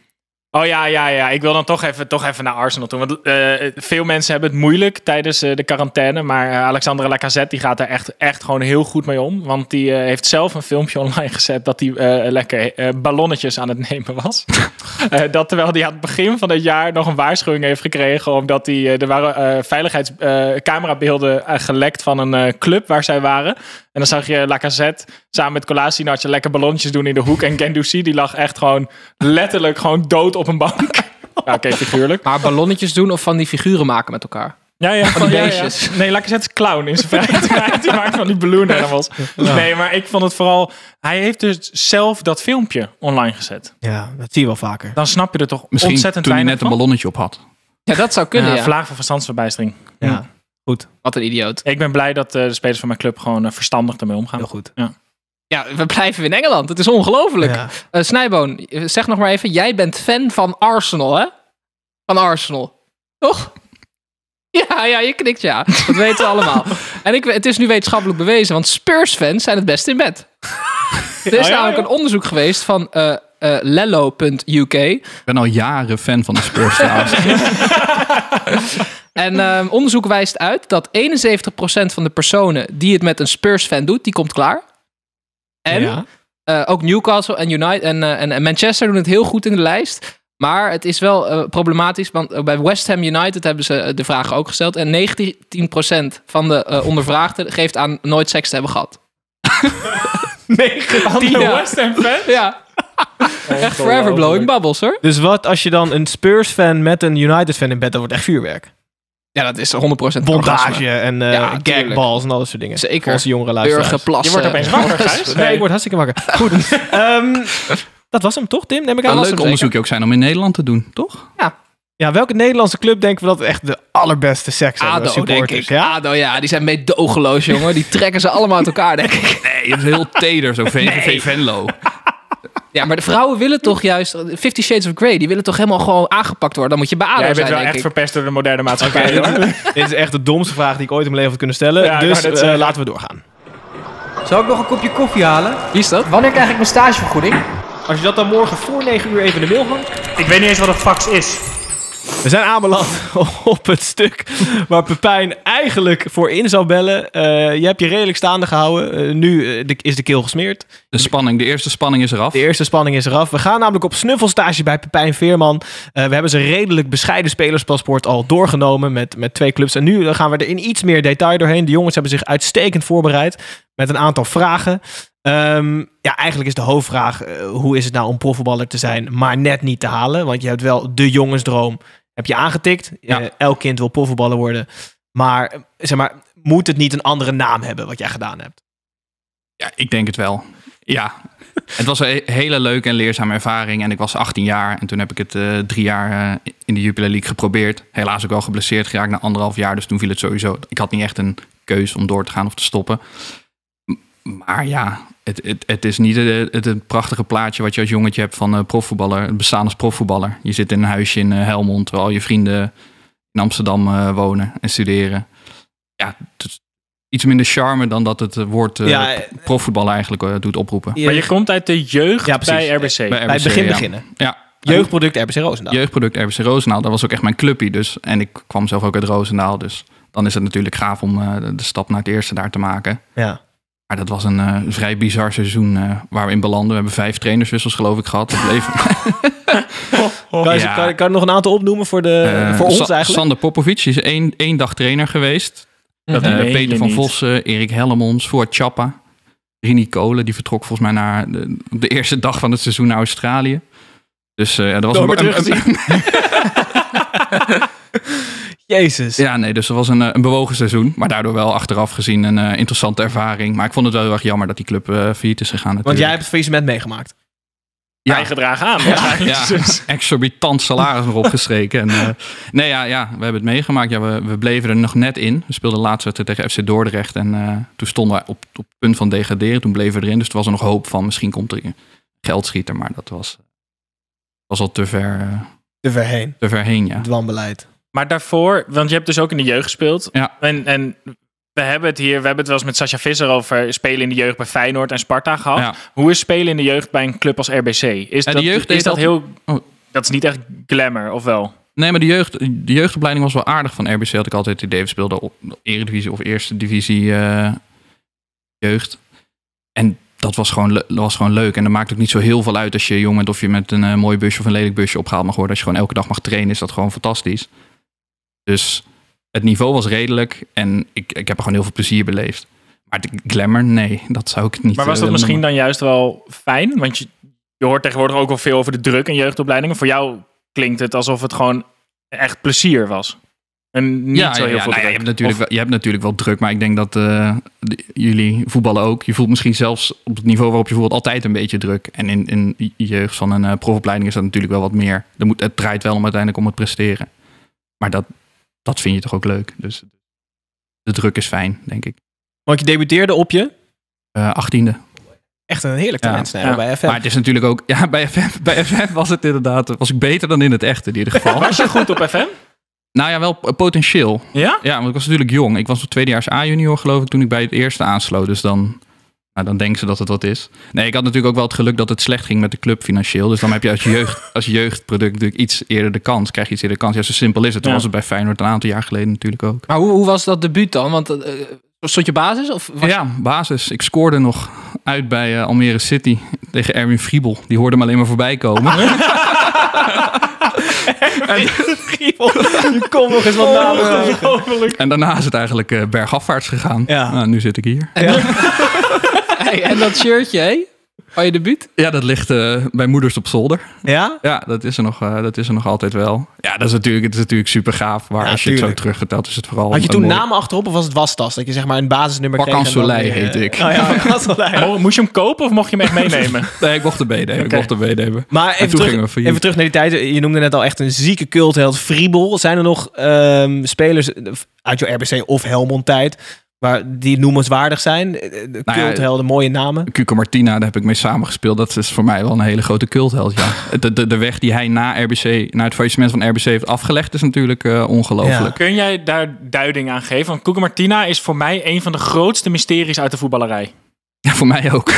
Oh ja, ja, ja. Ik wil dan toch even, toch even naar Arsenal toe. Want uh, veel mensen hebben het moeilijk tijdens uh, de quarantaine. Maar uh, Alexandre Lacazette die gaat er echt, echt gewoon heel goed mee om. Want die uh, heeft zelf een filmpje online gezet dat hij uh, lekker uh, ballonnetjes aan het nemen was. uh, dat terwijl hij aan het begin van het jaar nog een waarschuwing heeft gekregen. Omdat hij, uh, er waren uh, veiligheidscamerabeelden uh, uh, gelekt van een uh, club waar zij waren. En dan zag je Lacazette samen met Kolasinac lekker ballonnetjes doen in de hoek. En Guendouzi die lag echt gewoon letterlijk gewoon dood op een bank. Ja, oké, okay, figuurlijk. Maar ballonnetjes doen of van die figuren maken met elkaar? Ja, ja. Van die ja, beestjes. Ja. Nee, Lacazette is clown in zijn vrijheid. Die maakt van die balloon animals. Ja. Nee, maar ik vond het vooral... Hij heeft dus zelf dat filmpje online gezet. Ja, dat zie je wel vaker. Dan snap je er toch Misschien ontzettend toen hij weinig net een van. ballonnetje op had. Ja, dat zou kunnen, Ja, ja. Vlaag van verstandsverbijstering. Ja, Ja. goed. Wat een idioot. Ik ben blij dat uh, de spelers van mijn club gewoon uh, verstandig ermee omgaan. Heel goed. Ja. Ja, we blijven in Engeland. Het is ongelooflijk. Ja. Uh, Snijboon, zeg nog maar even. Jij bent fan van Arsenal, hè? Van Arsenal. Toch? Ja, ja, je knikt ja. Dat weten we allemaal. En ik, het is nu wetenschappelijk bewezen, want Spurs-fans zijn het best in bed. Er is Oh, ja, namelijk ja. een onderzoek geweest van uh, uh, lello punt u k. Ik ben al jaren fan van de Spurs trouwens. En um, onderzoek wijst uit dat eenenzeventig procent van de personen die het met een Spurs-fan doet, die komt klaar. En Ja. uh, ook Newcastle en, United, en, uh, en, en Manchester doen het heel goed in de lijst. Maar het is wel uh, problematisch, want uh, bij West Ham United hebben ze uh, de vraag ook gesteld. En negentien procent van de uh, ondervraagden geeft aan nooit seks te hebben gehad. negentien Ja. West Ham fans? Ja. Echt forever blowing bubbles, hoor. Dus wat als je dan een Spurs-fan met een United-fan in bed... dat wordt echt vuurwerk. Ja, dat is honderd procent Bondage en uh, Ja, tuurlijk. gagballs en al dat soort dingen. Zeker. Voor onze jongere luisteraars. Burgerplassen. Je wordt opeens wakker, Gijs. Nee, ik word hartstikke wakker. Goed. um, dat was hem toch, Tim? Neem ik aan. Een Was leuk hem onderzoekje ook zijn om in Nederland te doen, toch? Ja, welke Nederlandse club denken we dat echt de allerbeste seks hebben? ADO, denk supporters, ik. Ja? ADO, ja. Die zijn meedogenloos, jongen. Die trekken ze allemaal uit elkaar, denk ik. Nee, dat is heel teder, zo V V V Venlo. Ja, maar de vrouwen willen toch juist... Fifty Shades of Grey, die willen toch helemaal gewoon aangepakt worden. Dan moet je bij ADO Jij bent zijn, wel denk echt ik. verpest door de moderne maatschappij. Oké, hoor. dit, dit is echt de domste vraag die ik ooit in mijn leven had kunnen stellen. Ja, ik dus wou net uh, zeggen. laten we doorgaan. Zou ik nog een kopje koffie halen? Wie is dat? Wanneer krijg ik mijn stagevergoeding? Als je dat dan morgen voor negen uur even in de mail hangt. Ik weet niet eens wat een fax is. We zijn aanbeland op het stuk waar Pepijn eigenlijk voor in zou bellen. Uh, je hebt je redelijk staande gehouden. Uh, nu uh, de, is de keel gesmeerd. De spanning, de eerste spanning is eraf. De eerste spanning is eraf. We gaan namelijk op snuffelstage bij Pepijn Veerman. Uh, we hebben zijn redelijk bescheiden spelerspaspoort al doorgenomen met, met twee clubs. En nu gaan we er in iets meer detail doorheen. De jongens hebben zich uitstekend voorbereid met een aantal vragen. Um, ja, eigenlijk is de hoofdvraag, uh, hoe is het nou om profvoetballer te zijn, maar net niet te halen? Want je hebt wel de jongensdroom, heb je aangetikt. Ja. Uh, elk kind wil profvoetballer worden. Maar, uh, zeg maar, moet het niet een andere naam hebben wat jij gedaan hebt? Ja, ik denk het wel. Ja, het was een hele leuke en leerzame ervaring. En ik was achttien jaar en toen heb ik het uh, drie jaar uh, in de Jupiler League geprobeerd. Helaas ook wel geblesseerd geraakt na anderhalf jaar. Dus toen viel het sowieso. Ik had niet echt een keus om door te gaan of te stoppen. Maar ja, het, het, het is niet het, het, het prachtige plaatje wat je als jongetje hebt van uh, profvoetballer. Het bestaan als profvoetballer. Je zit in een huisje in uh, Helmond, terwijl je vrienden in Amsterdam uh, wonen en studeren. Ja, het is iets minder charme dan dat het woord uh, Ja, profvoetballer eigenlijk uh, doet oproepen. Maar je komt uit de jeugd Ja, precies. bij R B C. Bij Bij het R B C, begin ja. beginnen. Ja. Jeugdproduct R B C Roosendaal. Jeugdproduct R B C Roosendaal, dat was ook echt mijn clubje. Dus. En ik kwam zelf ook uit Roosendaal. Dus dan is het natuurlijk gaaf om uh, de stap naar het eerste daar te maken. Ja. Maar dat was een uh, vrij bizar seizoen uh, waar we in belanden. We hebben vijf trainerswissels geloof ik gehad. Het bleef... Kan je, Ja. kan, kan je nog een aantal opnoemen voor, de, Uh, voor ons Sa- eigenlijk? Sander Popovic is één, één dag trainer geweest. Dat Uh, meen je Peter van niet. Vossen, Erik Hellemons, Voort Chappa. Rini Kolen, die vertrok volgens mij naar de, de eerste dag van het seizoen naar Australië. Dus uh, ja, dat was Nooit een, meer een, teruggezien. Jezus. ja, nee, dus dat was een, uh, een bewogen seizoen. Maar daardoor wel achteraf gezien een uh, interessante ervaring. Maar ik vond het wel heel erg jammer dat die club uh, failliet is gegaan. Want Natuurlijk. jij hebt het faillissement meegemaakt. Ja. Bijgedragen aan. Ja, waarschijnlijk. ja, Dus- exorbitant salaris nog opgestreken. En, uh, nee, ja, ja, we hebben het meegemaakt. Ja, we, we bleven er nog net in. We speelden laatst wedstrijd tegen F C Dordrecht. En uh, toen stonden we op, op het punt van degraderen. Toen bleven we erin. Dus er was er nog hoop van misschien komt er een geldschieter. Maar dat was, was al te ver, uh, Te ver heen. te ver heen, ja. Het wanbeleid. Maar daarvoor, want je hebt dus ook in de jeugd gespeeld. Ja. En, en we hebben het hier, we hebben het wel eens met Sascha Visser over spelen in de jeugd bij Feyenoord en Sparta gehad. Ja. Hoe is spelen in de jeugd bij een club als R B C? Is Ja, dat, de jeugd is deed dat altijd- heel... Oh, Dat is niet echt glamour, of wel? Nee, maar de, jeugd, de jeugdopleiding was wel aardig van R B C. Had ik altijd het idee. We speelden op Eredivisie of Eerste Divisie uh, jeugd. En dat was, gewoon, dat was gewoon leuk. En dat maakt ook niet zo heel veel uit als je jong bent of je met een uh, mooi busje of een lelijk busje opgehaald mag worden. Als je gewoon elke dag mag trainen, is dat gewoon fantastisch. Dus het niveau was redelijk en ik, ik heb er gewoon heel veel plezier beleefd. Maar de glamour, nee, dat zou ik niet. Maar was dat uh, misschien dan juist wel fijn? Want je, je hoort tegenwoordig ook wel veel over de druk in jeugdopleidingen. Voor jou klinkt het alsof het gewoon echt plezier was. En niet ja, zo heel ja, veel nou ja, druk. je, hebt natuurlijk Of, wel, je hebt natuurlijk wel druk, maar ik denk dat uh, de, jullie voetballen ook. Je voelt misschien zelfs op het niveau waarop je voelt altijd een beetje druk. En in, in jeugd van een uh, profopleiding is dat natuurlijk wel wat meer. Er moet, het draait wel om uiteindelijk om het presteren. Maar dat, dat vind je toch ook leuk. Dus de druk is fijn, denk ik. Want je debuteerde op je? Uh, achttiende. Echt een heerlijk talent ja, ja. bij F M. Maar het is natuurlijk ook... Ja, bij F M, bij F M was het inderdaad... Was ik beter dan in het echte in ieder geval. Was je goed op F M? Nou ja, wel potentieel. Ja? Ja, want ik was natuurlijk jong. Ik was op tweedejaars A-junior geloof ik toen ik bij het eerste aansloot. Dus dan, nou, dan denken ze dat het wat is. Nee, ik had natuurlijk ook wel het geluk dat het slecht ging met de club financieel. Dus dan heb je als jeugd, als jeugdproduct natuurlijk iets eerder de kans. Krijg je iets eerder de kans. Ja, zo simpel is het. Toen ja. was het bij Feyenoord een aantal jaar geleden natuurlijk ook. Maar hoe, hoe was dat debuut dan? Want uh, stond je basis? Of was ja, basis. Ik scoorde nog uit bij uh, Almere City tegen Erwin Friebel. Die hoorde hem alleen maar voorbij komen. En, je komt nog eens wat namen. En daarna is het eigenlijk uh, bergafwaarts gegaan. Ja. Nou, nu zit ik hier. En, ja. hey, en dat shirtje, hé? Van je debuut? Ja, dat ligt uh, bij moeders op zolder. Ja? Ja, dat is er nog, uh, dat is er nog altijd wel. Ja, dat is natuurlijk, het is natuurlijk super gaaf. Maar ja, als je tuurlijk. het zo terugvertelt, is het vooral... Had je toen namen achterop of was het wastas? Dat je zeg maar een basisnummer kreeg? Parkan Soleil uh, heette ik. Oh ja, moest je hem kopen of mocht je hem echt meenemen? Nee, ik mocht hem meenemen. Okay. Ik mocht hem meenemen. Maar even terug, even terug naar die tijd. Je noemde net al echt een zieke cultheld Friebel. Zijn er nog um, spelers uit jouw R B C of Helmond tijd... waar die noemenswaardig zijn? De nou culthelden, ja, mooie namen. Cuco Martina, daar heb ik mee samengespeeld. Dat is voor mij wel een hele grote cultheld, ja. De, de, de weg die hij na R B C, na het faillissement van R B C heeft afgelegd, is natuurlijk uh, ongelooflijk. Ja. Kun jij daar duiding aan geven? Want Cuco Martina is voor mij een van de grootste mysteries uit de voetballerij. Ja, voor mij ook.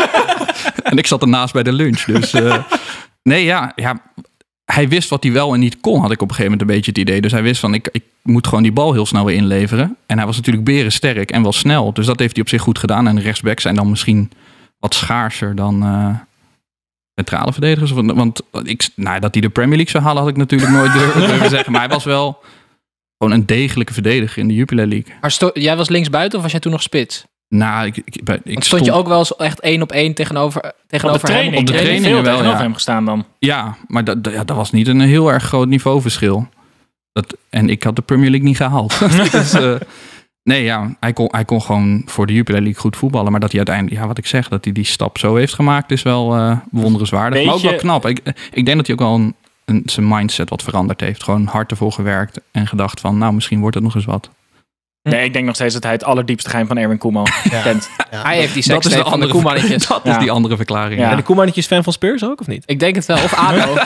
En ik zat ernaast bij de lunch, dus... Uh, nee, ja, ja... Hij wist wat hij wel en niet kon, had ik op een gegeven moment een beetje het idee. Dus hij wist van, ik, ik moet gewoon die bal heel snel weer inleveren. En hij was natuurlijk berensterk en wel snel. Dus dat heeft hij op zich goed gedaan. En de rechtsbacks zijn dan misschien wat schaarser dan uh, centrale verdedigers. Want, want ik, nou, dat hij de Premier League zou halen, had ik natuurlijk nooit durven, durven zeggen. Maar hij was wel gewoon een degelijke verdediger in de Jupiler League. Maar sto- jij was linksbuiten of was jij toen nog spits? Nou, ik, ik, ik stond, stond je ook wel eens echt één op één tegenover, tegenover op de training, hem? Op de training veel wel, tegenover ja. hem gestaan dan. Ja, maar dat, ja, dat was niet een heel erg groot niveauverschil. Dat, en ik had de Premier League niet gehaald. dus, uh, nee, ja, hij kon, hij kon gewoon voor de Jupiler League goed voetballen. Maar dat hij uiteindelijk, ja, wat ik zeg, dat hij die stap zo heeft gemaakt, is wel uh, bewonderenswaardig. Weet maar ook je... wel knap. Ik, ik denk dat hij ook wel een, een, zijn mindset wat veranderd heeft. Gewoon hard ervoor gewerkt en gedacht van, nou, misschien wordt het nog eens wat. Nee, ik denk nog steeds dat hij het allerdiepste geheim van Erwin Koeman ja. kent. Ja. Hij heeft die seks van de andere, Koemannetjes. Dat is ja. die andere verklaring. Ja. En de Koemannetjes fan van Spurs ook, of niet? Ik denk het wel. Of A D O.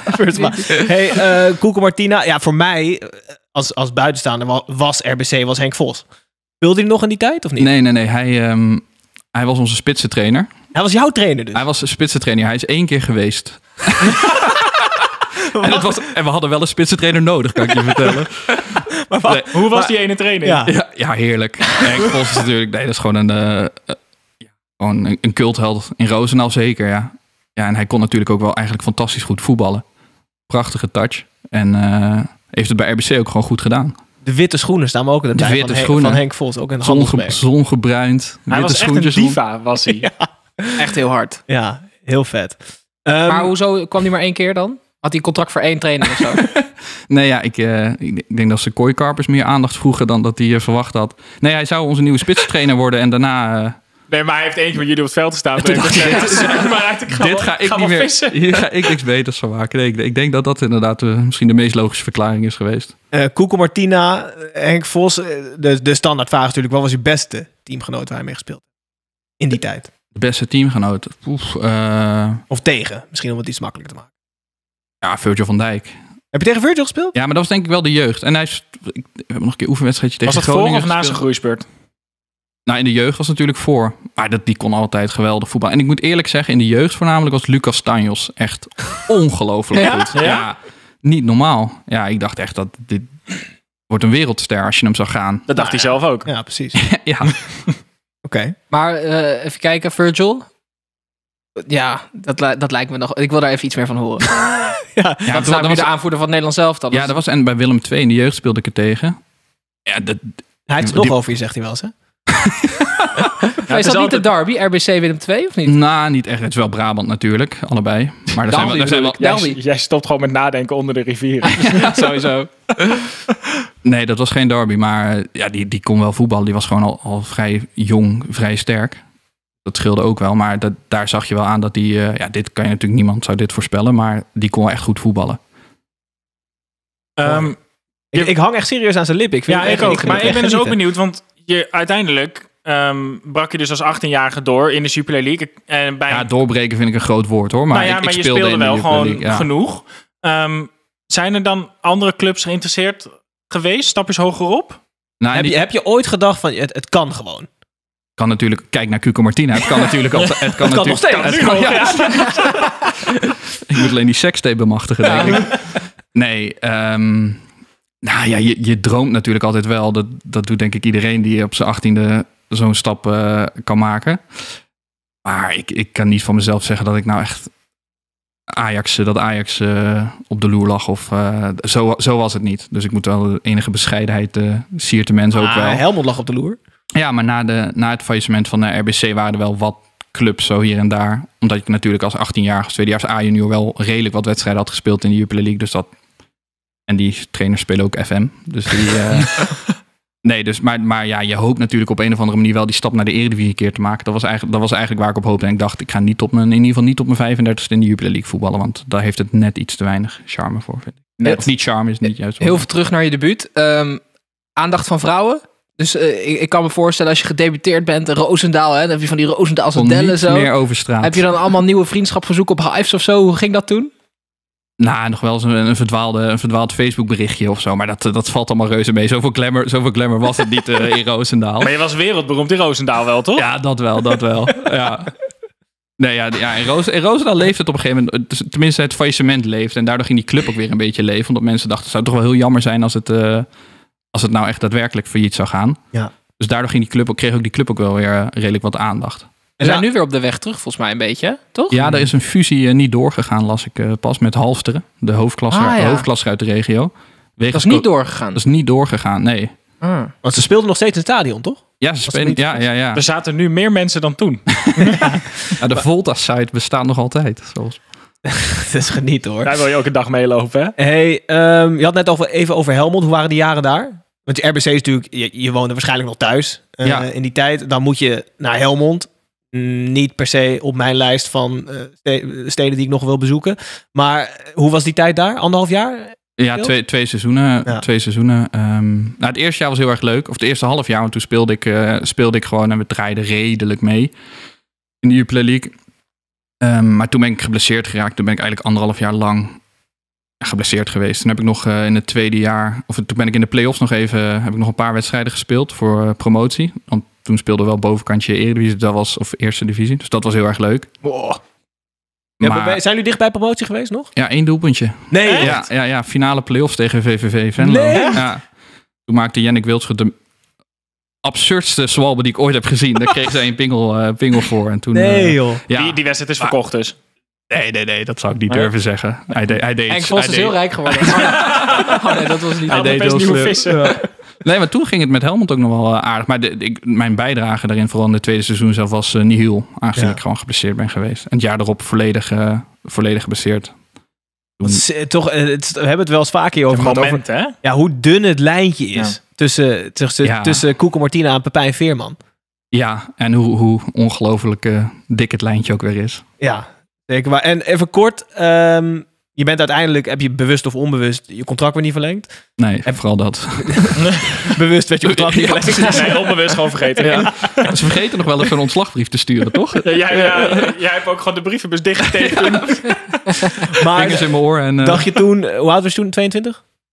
Hey, uh, Cuco Martina. Ja, voor mij, als, als buitenstaander, was R B C, was Henk Vos. Speelde hij nog in die tijd, of niet? Nee, nee, nee. Hij, um, hij was onze spitsentrainer. Hij was jouw trainer dus? Hij was een spitsentrainer. Hij is één keer geweest. En, het was, en we hadden wel een spitsentrainer nodig, kan ik je vertellen. Maar wat, nee, hoe was maar, die ene training? Ja, ja, ja heerlijk. Henk Vos is natuurlijk... Nee, dat is gewoon een, uh, uh, gewoon een, een cultheld in Roosendaal zeker, ja. Ja, en hij kon natuurlijk ook wel eigenlijk fantastisch goed voetballen. Prachtige touch. En uh, heeft het bij R B C ook gewoon goed gedaan. De witte schoenen staan we ook in de, de tijd witte van, schoenen. van Henk Vos. Ook een Zonge, zongebruind. Hij was echt een diva, was hij. Ja. Echt heel hard. Ja, heel vet. Um, maar hoezo kwam hij maar één keer dan? Had hij contract voor één training of zo? Nee, ja, ik, uh, ik denk dat ze Kooikarpers meer aandacht vroegen dan dat hij uh, verwacht had. Nee, hij zou onze nieuwe spitstrainer worden en daarna... Uh, nee, maar hij heeft eentje met jullie op het veld gestaan. Dit, dit, dit, dit ga ik ga niet meer... Vissen. Hier ga ik niks beters van maken. Nee, ik, ik denk dat dat inderdaad uh, misschien de meest logische verklaring is geweest. Uh, Cuco Martina, Henk Vos, de, de standaardvraag natuurlijk. Wat was je beste teamgenoot waar hij mee gespeeld hebt? In die tijd. De beste teamgenoot? Oef, uh... Of tegen, misschien om het iets makkelijker te maken. Ja, Virgil van Dijk. Heb je tegen Virgil gespeeld? Ja, maar dat was denk ik wel de jeugd. En hij is, ik, we hebben nog een keer oefenwedstrijdje tegen Groningen. Was dat voor of na zijn groeispurt? Nou, in de jeugd was het natuurlijk voor. Maar dat, die kon altijd geweldig voetballen. En ik moet eerlijk zeggen, in de jeugd voornamelijk was Lucas Tanjos echt ongelooflijk Ja? goed. Ja? ja, niet normaal. Ja, ik dacht echt dat dit wordt een wereldster als je hem zou gaan. Dat dacht hij zelf ook. Ja, precies. Ja. Oké. Okay. Maar uh, even kijken, Virgil. Ja, dat, li- dat lijkt me nog... Ik wil daar even iets meer van horen. ja, ja, ja dat was de aanvoerder van het Nederlands elftal. Ja, dat was en bij Willem twee in de jeugd speelde ik er tegen. Ja, dat, hij heeft het nog over je, zegt hij wel eens, hè? ja, is dat niet de derby, R B C Willem twee, of niet? Nou, niet echt. Het is wel Brabant natuurlijk, allebei. Maar daar zijn we, daar zijn wel... Jij, jij stopt gewoon met nadenken onder de rivieren. ja, sowieso. Nee, dat was geen derby, maar ja, die, die kon wel voetballen. Die was gewoon al, al vrij jong, vrij sterk. Dat scheelde ook wel, maar dat, daar zag je wel aan dat die... Uh, ja, dit kan je natuurlijk, niemand zou dit voorspellen, maar die kon wel echt goed voetballen. Um, ik, ik hang echt serieus aan zijn lip. Ik vind ja, ik ook. Ik maar ik ben dus genieten. ook benieuwd, want je uiteindelijk um, brak je dus als achttienjarige door in de Super League. En bij... Ja, doorbreken vind ik een groot woord hoor. Maar, nou ja, ik, maar ik je speelde, speelde wel gewoon League, ja. genoeg. Um, zijn er dan andere clubs geïnteresseerd geweest? Stapjes hoger op? Nou, heb, die... je, heb je ooit gedacht van het, het kan gewoon? Kan natuurlijk, kijk naar Cuco Martina. Het kan natuurlijk altijd. Het kan, het kan natuurlijk, nog steeds. Het kan, ja. Ik moet alleen die sekstape bemachtigen, denk ik. Nee, um, nou ja, je, je droomt natuurlijk altijd wel. Dat, dat doet denk ik iedereen die op zijn achttiende zo'n stap uh, kan maken. Maar ik, ik kan niet van mezelf zeggen dat ik nou echt Ajax, dat Ajax uh, op de loer lag. Of, uh, zo, zo was het niet. Dus ik moet wel de enige bescheidenheid uh, siert de mensen ah, ook wel. Helmond lag op de loer. Ja, maar na, de, na het faillissement van de R B C waren er wel wat clubs zo hier en daar. Omdat ik natuurlijk als achttienjarige, als tweedejaars A-junior wel redelijk wat wedstrijden had gespeeld in de Jupiler League. Dus dat... En die trainers spelen ook F M. Dus die... Uh... nee, dus, maar, maar ja, je hoopt natuurlijk op een of andere manier wel die stap naar de Eredivisie een keer te maken. Dat was eigenlijk, dat was eigenlijk waar ik op hoopte. En ik dacht, ik ga niet op mijn, in ieder geval niet op mijn vijfendertigste in de Jupiler League voetballen. Want daar heeft het net iets te weinig charme voor, vind ik. Net. Of niet charme, is niet juist. Heel veel terug naar je debuut. Um, aandacht van vrouwen. Dus uh, ik, ik kan me voorstellen als je gedebuteerd bent in Roosendaal, hè, dan heb je van die Roosendaalse dellen zo. Meer over straat. Heb je dan allemaal nieuwe vriendschapverzoeken op Hives of zo? Hoe ging dat toen? Nou, nog wel eens een, een, verdwaalde, een verdwaald Facebook berichtje of zo. Maar dat, dat valt allemaal reuze mee. Zoveel glamour, zoveel glamour was het niet uh, in Roosendaal. Maar je was wereldberoemd in Roosendaal wel, toch? Ja, dat wel, dat wel. Ja. Nee, ja, ja in, Roos, in Roosendaal leeft het op een gegeven moment... Tenminste, het faillissement leeft. En daardoor ging die club ook weer een beetje leven. Omdat mensen dachten, het zou toch wel heel jammer zijn als het... Uh, als het nou echt daadwerkelijk failliet zou gaan. Ja. Dus daardoor ging die club ook, kreeg ook die club ook wel weer uh, redelijk wat aandacht. We zijn ja. nu weer op de weg terug, volgens mij een beetje, toch? Ja, er is een fusie uh, niet doorgegaan, las ik uh, pas, met Halsteren. De hoofdklasse, ah, ja. hoofdklasse uit de regio. Wegens dat is niet doorgegaan? Dat is niet doorgegaan, nee. Ah. Want ze speelden nog steeds in het stadion, toch? Ja, ze spelen, ja, ja, ja. Er zaten nu meer mensen dan toen. ja, de Volta-site bestaat nog altijd, zoals... Het is geniet, hoor. Daar wil je ook een dag meelopen, hè? Hey, um, je had net over, even over Helmond. Hoe waren die jaren daar? Want je R B C is natuurlijk... Je, je woonde waarschijnlijk nog thuis uh, ja. in die tijd. Dan moet je naar Helmond. Mm, niet per se op mijn lijst van uh, steden die ik nog wil bezoeken. Maar hoe was die tijd daar? Anderhalf jaar? Ja, twee, twee seizoenen. Ja. Twee seizoenen. Um, nou, het eerste jaar was heel erg leuk. Of het eerste half jaar. Want toen speelde ik, uh, speelde ik gewoon en we draaiden redelijk mee. In de Jupiler League. Um, maar toen ben ik geblesseerd geraakt. Toen ben ik eigenlijk anderhalf jaar lang geblesseerd geweest. Toen heb ik nog uh, in het tweede jaar... Of toen ben ik in de play-offs nog even... Heb ik nog een paar wedstrijden gespeeld voor uh, promotie. Want toen speelde wel bovenkantje Eredivisie. Dat was, of Eerste Divisie. Dus dat was heel erg leuk. Wow. Maar, ja, zijn jullie dicht bij promotie geweest nog? Ja, één doelpuntje. Nee, ja, ja, ja, finale play-offs tegen V V V Venlo. Nee. Ja. Toen maakte Jannik Wildschut de absurdste zwalbe die ik ooit heb gezien. Daar kreeg ze een pingel, uh, pingel voor. En toen, nee uh, joh. Ja. Die, die wedstrijd is verkocht dus. Nee, nee, nee, dat zou ik niet nee. durven zeggen. Hij, de, hij deed Henk Vos is heel rijk geworden. Oh nee, dat was niet. Hij deed best nieuwe vissen. Ja. Nee, maar toen ging het met Helmond ook nog wel aardig. Maar de, de, ik, mijn bijdrage daarin, vooral in het tweede seizoen zelf, was uh, nihil. Aangezien ja. ik gewoon geblesseerd ben geweest. En het jaar erop volledig, uh, volledig geblesseerd. Toen... Toch, het, we hebben het wel eens vaker over gehad. Moment, over, hè? Ja, hoe dun het lijntje is ja. tussen, tussen, ja. tussen Cuco Martina en Pepijn Veerman. Ja, en hoe, hoe ongelooflijk uh, dik het lijntje ook weer is. Ja, zeker. Maar en even kort, um, je bent uiteindelijk, heb je bewust of onbewust je contract weer niet verlengd? Nee, heb... vooral dat. Bewust werd je contract niet verlengd. Nee, onbewust gewoon vergeten. Ja. Ja. Ze vergeten nog wel even een ontslagbrief te sturen, toch? Ja, jij, ja, jij hebt ook gewoon de brievenbus dichtgetekend. Maar vingers in mijn oor. En, uh... dacht je toen, hoe oud was je toen? tweeëntwintig?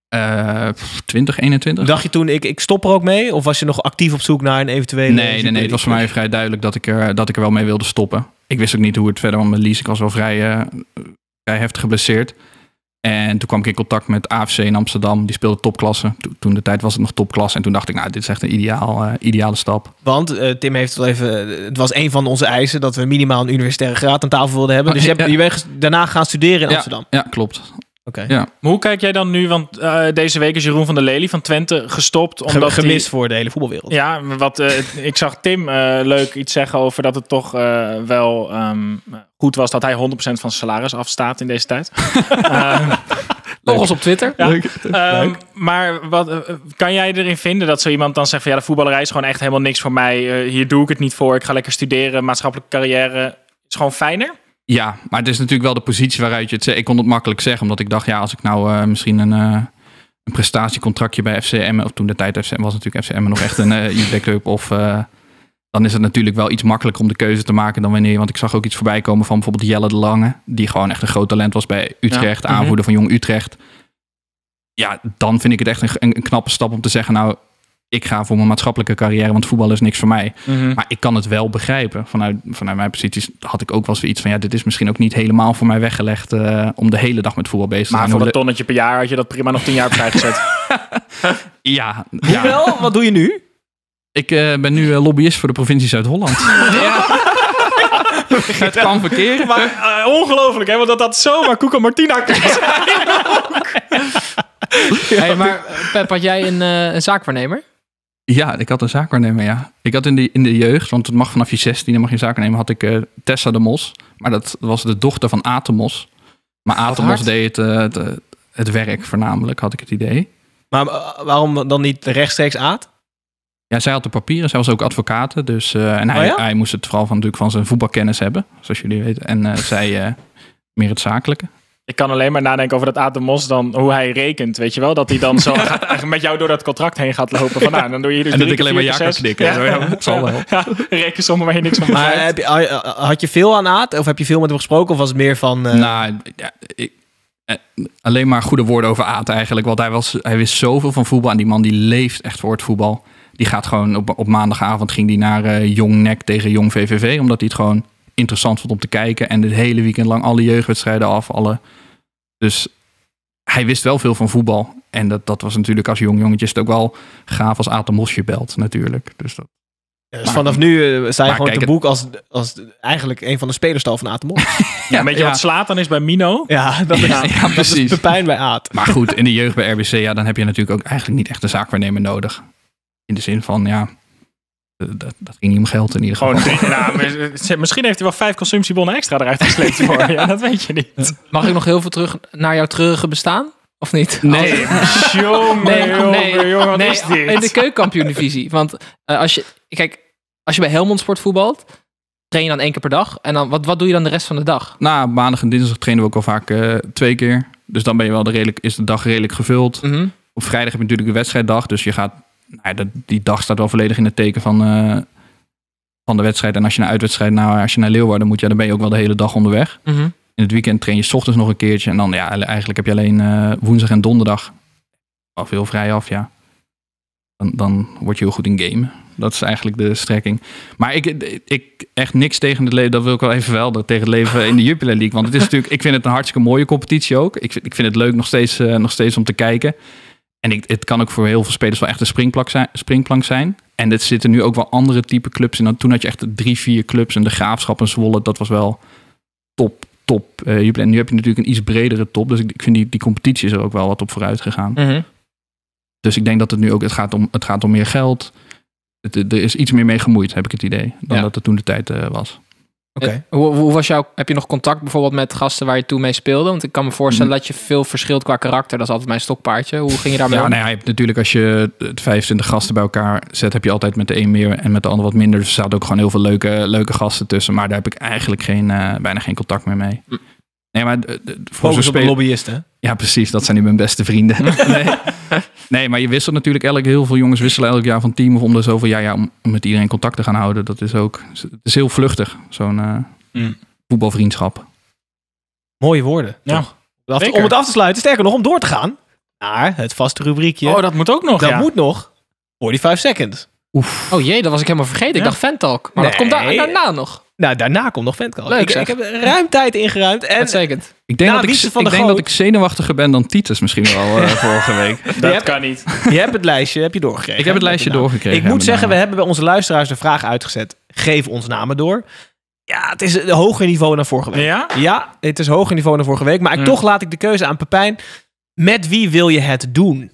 Uh, twintig eenentwintig. Dacht je toen, ik, ik stop er ook mee? Of was je nog actief op zoek naar een eventuele... Nee, nee, nee. Het was voor mij vrij duidelijk dat ik, er, dat ik er wel mee wilde stoppen. Ik wist ook niet hoe het verder was met Lies. Ik was wel vrij, uh, vrij heftig geblesseerd. En toen kwam ik in contact met A F C in Amsterdam. Die speelde topklasse. To, toen de tijd was het nog topklasse. En toen dacht ik, nou, dit is echt een ideaal, uh, ideale stap. Want uh, Tim heeft wel even... Het was een van onze eisen dat we minimaal een universitaire graad aan tafel wilden hebben. Dus je, hebt, je bent daarna gaan studeren in ja, Amsterdam. Ja, klopt. Okay. Ja. Maar hoe kijk jij dan nu? Want uh, deze week is Jeroen van der Lely van Twente gestopt. Omdat Gemist die, voor de hele voetbalwereld. Ja, wat, uh, ik zag Tim uh, leuk iets zeggen over dat het toch uh, wel um, goed was dat hij honderd procent van zijn salaris afstaat in deze tijd. uh, Volgens op Twitter. Ja. Leuk. Um, leuk. Maar wat, uh, kan jij erin vinden dat zo iemand dan zegt van ja, de voetballerij is gewoon echt helemaal niks voor mij. Uh, hier doe ik het niet voor. Ik ga lekker studeren. Maatschappelijke carrière is gewoon fijner. Ja, maar het is natuurlijk wel de positie waaruit je het zegt. Ik kon het makkelijk zeggen, omdat ik dacht, ja, als ik nou uh, misschien een, uh, een prestatiecontractje bij F C Emmen, of toen de tijd F C Emmen was natuurlijk F C Emmen nog echt een uh, Jupiler Cup, of uh, dan is het natuurlijk wel iets makkelijker om de keuze te maken dan wanneer, want ik zag ook iets voorbij komen van bijvoorbeeld Jelle de Lange, die gewoon echt een groot talent was bij Utrecht, ja. aanvoerder mm-hmm. van Jong Utrecht. Ja, dan vind ik het echt een, een, een knappe stap om te zeggen, nou, ik ga voor mijn maatschappelijke carrière, want voetbal is niks voor mij. Mm-hmm. Maar ik kan het wel begrijpen. Vanuit, vanuit mijn posities had ik ook wel zoiets van, ja, dit is misschien ook niet helemaal voor mij weggelegd uh, om de hele dag met voetbal bezig te maar zijn. Maar voor een tonnetje per jaar had je dat prima nog tien jaar opzij gezet. ja. Hoewel, ja. Wat doe je nu? Ik uh, ben nu uh, lobbyist voor de provincie Zuid-Holland. ja. Het kan verkeren. Maar uh, ongelooflijk, hè? Want dat dat zomaar Koeko Martina kan zijn. Hey, maar Pep, had jij een, uh, een zaakwaarnemer? Ja, ik had een zaakwaarnemer, ja. Ik had in de, in de jeugd, want het mag vanaf je zestiende mag je een zaakwaarnemer, had ik uh, Tessa de Mos. Maar dat was de dochter van Aad de Mos. Maar Aad de Mos deed het, uh, het, het werk voornamelijk, had ik het idee. Maar uh, waarom dan niet rechtstreeks Aad? Ja, zij had de papieren. Zij was ook advocaat. Dus, uh, en hij, oh ja? hij moest het vooral van, natuurlijk van zijn voetbalkennis hebben, zoals jullie weten. En uh, zij uh, meer het zakelijke. Ik kan alleen maar nadenken over dat Aad de Mos dan, hoe hij rekent, weet je wel? Dat hij dan zo gaat, met jou door dat contract heen gaat lopen. Van, nou, dan doe je dus en dat ik alleen maar ja kan knikken. Ja. Ja, dat zal wel. Ja, rekensommen waar je niks van begrijpt. Maar heb je, had je veel aan Aad? Of heb je veel met hem gesproken? Of was het meer van... Uh... Nou, ja, ik, alleen maar goede woorden over Aad eigenlijk. Want hij, was, hij wist zoveel van voetbal. En die man die leeft echt voor het voetbal. Die gaat gewoon op, op maandagavond ging die naar uh, Jong N E C tegen Jong V V V. Omdat hij het gewoon interessant vond om te kijken. En het hele weekend lang alle jeugdwedstrijden af. Alle... Dus hij wist wel veel van voetbal. En dat, dat was natuurlijk als jong jongetje is het ook wel gaaf als Aad de Mos je belt natuurlijk. Dus, dat... ja, dus maar, vanaf nu uh, sta je gewoon te boek als, als eigenlijk een van de spelerstal van Aad de Mos. ja, weet je ja. wat Zlatan is bij Mino? Ja, dat is, ja, ja, dat precies. is Pepijn bij Aad. Maar goed, in de jeugd bij R B C, ja, dan heb je natuurlijk ook eigenlijk niet echt een zaakwaarnemer nodig. In de zin van, ja... Dat, dat ging niet om geld in ieder geval. Gewoon, nou, misschien heeft hij wel vijf consumptiebonnen extra eruit gesleept voor. Ja, dat weet je niet. Mag ik nog heel veel terug naar jouw treurige bestaan? Of niet? Nee, als... jongen, nee, jongen, nee, jongen, wat nee, is dit? In de keukenkampioen-divisie. Want uh, als je, kijk, als je bij Helmond Sport voetbalt, train je dan één keer per dag. En dan, wat, wat doe je dan de rest van de dag? Nou, maandag en dinsdag trainen we ook al vaak uh, twee keer. Dus dan ben je wel de redelijk, is de dag redelijk gevuld. Mm-hmm. Op vrijdag heb je natuurlijk de wedstrijddag. Dus je gaat... Nou, dat, die dag staat wel volledig in het teken van, uh, van de wedstrijd. En als je naar uitwedstrijd, nou, als je naar Leeuwarden moet, ja, dan ben je ook wel de hele dag onderweg. Mm-hmm. In het weekend train je 's ochtends nog een keertje. En dan, ja, eigenlijk heb je alleen uh, woensdag en donderdag al veel vrij af, ja. Dan, dan word je heel goed in gamen. Dat is eigenlijk de strekking. Maar ik, ik echt niks tegen het leven, dat wil ik wel even wel, dat tegen het leven in de Jupiler League. Want het is natuurlijk, ik vind het een hartstikke mooie competitie ook. Ik vind, ik vind het leuk nog steeds, uh, nog steeds om te kijken. En ik, het kan ook voor heel veel spelers wel echt een springplank zijn. Springplank zijn. En er zitten nu ook wel andere type clubs in. Toen had je echt drie, vier clubs. En de Graafschap en Zwolle, dat was wel top, top. Uh, en nu heb je natuurlijk een iets bredere top. Dus ik, ik vind die, die competitie is er ook wel wat op vooruit gegaan. Mm-hmm. Dus ik denk dat het nu ook, het gaat om, het gaat om meer geld. Het, er is iets meer mee gemoeid, heb ik het idee. Dan ja. dat het toen de tijd uh, was. Okay. Hoe, hoe was jouw, heb je nog contact bijvoorbeeld met gasten waar je toen mee speelde? Want ik kan me voorstellen mm. dat je veel verschilt qua karakter. Dat is altijd mijn stokpaardje. Hoe ging je daarmee ja, om? Nou ja, je hebt natuurlijk als je vijfentwintig gasten bij elkaar zet, heb je altijd met de een meer en met de ander wat minder. Dus er zaten ook gewoon heel veel leuke, leuke gasten tussen. Maar daar heb ik eigenlijk geen, uh, bijna geen contact meer mee. Mm. Nee, maar de, de, voor zo'n spelen... lobbyisten. Ja, precies. Dat zijn nu mijn beste vrienden. nee. nee, maar je wisselt natuurlijk elk, heel veel jongens wisselen elk jaar van team of om er zoveel jaar ja, om, om met iedereen contact te gaan houden. Dat is ook, het is heel vluchtig, zo'n uh, mm. voetbalvriendschap. Mooie woorden. Ja. Om het af te sluiten, sterker nog, om door te gaan naar het vaste rubriekje. Oh, dat moet ook nog, Dat ja. moet nog. vijfenveertig seconds. Oef. Oh jee, dat was ik helemaal vergeten. Ik Ja. dacht Fantalk. Maar dat Nee. komt daar, daarna nog. Nou, daarna komt nog Ventcall. Leuk, ik, zeg. ik heb ruim tijd ingeruimd. En Uitstekend. Ik denk, Na dat ik, Wietse van ik, der denk dat Goot. ik zenuwachtiger ben dan Titus misschien wel uh, vorige week. Dat hebt- kan niet. je hebt het lijstje heb je doorgekregen. Ik heb het hè, lijstje met de naam. doorgekregen. Ik ja, moet met zeggen, we name. hebben bij onze luisteraars de vraag uitgezet. Geef ons namen door. Ja, het is een hoger niveau dan vorige week. Ja? Ja, het is hoger niveau dan vorige week. Maar ik, Mm. toch laat ik de keuze aan Pepijn. Met wie wil je het doen?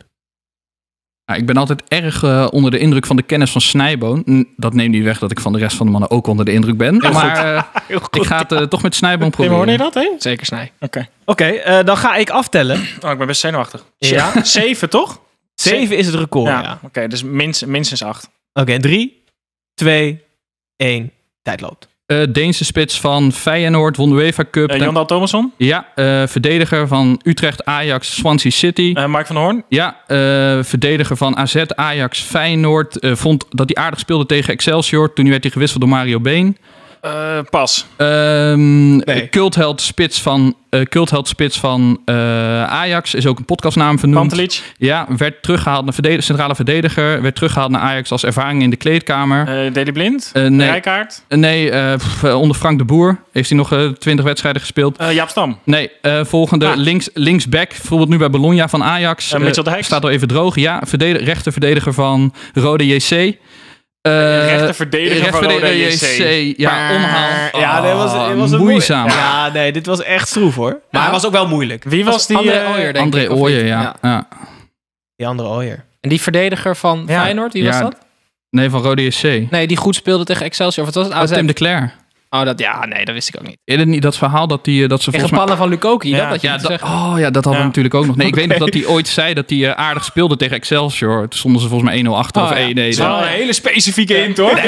Ja, ik ben altijd erg uh, onder de indruk van de kennis van Snijboon. N- Dat neemt niet weg dat ik van de rest van de mannen ook onder de indruk ben. maar uh, ik ga het uh, toch met Snijboon Tim, proberen. hoorde je dat, hè? Zeker Snij. Oké. Oké, eh, dan ga ik aftellen. Oh, ik ben best zenuwachtig. Ja. Zeven, toch? Zeven is het record, ja. Ja. Oké, dus minst, minstens acht. Oké, drie, twee, één. Tijd loopt. Uh, Deense spits van Feyenoord, won de UEFA Cup. Uh, Jon Thomasson. Ja, uh, verdediger van Utrecht, Ajax, Swansea City. Uh, Mark van der Hoorn. Ja, uh, verdediger van A Z, Ajax, Feyenoord. Uh, vond dat hij aardig speelde tegen Excelsior. Toen werd hij gewisseld door Mario Been. Uh, pas. Um, Nee. Cultheld spits van, uh, Cultheld spits van uh, Ajax. Is ook een podcastnaam vernoemd. Pantelic. Ja, werd teruggehaald naar verdedig- centrale verdediger. Werd teruggehaald naar Ajax als ervaring in de kleedkamer. Uh, Deli Blind. Uh, nee. Rijkaard. Uh, nee, uh, pff, uh, onder Frank de Boer heeft hij nog uh, twintig wedstrijden gespeeld. Uh, Jaap Stam. Nee, uh, volgende Ah. links, linksback. Bijvoorbeeld nu bij Bologna van Ajax. Uh, Mitchell Uh, Dijks. staat al even droog. Ja, verdedig- rechterverdediger van Rode J C. Uh, Rechterverdediger van Rode J C. Ja, omhaal. Ja, dit was, dit was een moeizaam. moe- Ja, nee, dit was echt stroef hoor. Maar het was ook wel moeilijk. Wie was die? André uh, Ooyer, denk André ik. of Ooyer, niet? ja. ja. Die andere Ooyer. En die verdediger van Ja. Feyenoord, wie Ja, was dat? Nee, van Rode J C. Nee, die goed speelde tegen Excelsior. Of wat was het? Oh, A Z. Tim de Cler. Oh, dat, ja, nee, dat wist ik ook niet. Is het niet dat verhaal dat, die, dat ze Tegen volgens mij... pannen van Lukoki, Ja. dat had je Ja, niet te dat, zeggen. oh ja, dat hadden Ja. we natuurlijk ook nog. Nee, ik weet nog Oké. dat hij ooit zei dat hij uh, aardig speelde tegen Excelsior. Toen stonden ze volgens mij één nul achter Oh, of ja. één nee. Dat is wel Nee, een hele specifieke hint, hoor.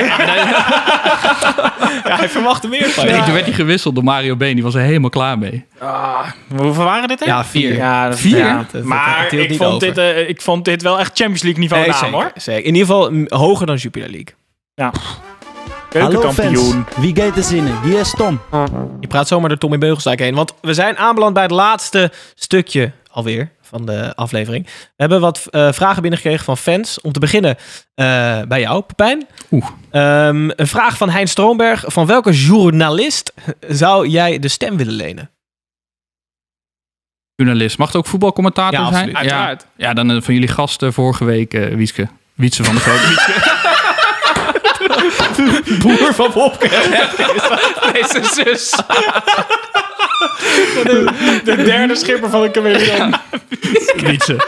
Ja, hij verwachtte meer van je. toen werd hij gewisseld door Mario Been. Die was er helemaal klaar mee. Ah, hoeveel waren dit er? Ja, vier. Ja, dat, Vier? ja. Dat- dat- maar dat teelt ik niet vond, over. dit, uh, ik vond dit wel echt Champions League niveau Nee, naam, zeker, hoor. zeker. In ieder geval mm, hoger dan Jupiler League. Hallo Keukenkampioen. fans, wie gaat er zinnen? Hier is Tom. Je praat zomaar door Tommy Beugelsdijk heen. Want we zijn aanbeland bij het laatste stukje alweer van de aflevering. We hebben wat uh, vragen binnengekregen van fans. Om te beginnen uh, bij jou, Pepijn. Oeh. Um, een vraag van Hein Stroomberg. Van welke journalist zou jij de stem willen lenen? Journalist. Mag het ook voetbalcommentator Ja, zijn? absoluut. Uiteraard. Ja, ja, dan uh, van jullie gasten vorige week, uh, Wietske. Wietse van de Grote. Wietske. Boer van Wopke. Deze zus. De, de derde schipper van de chameleon. Wietse.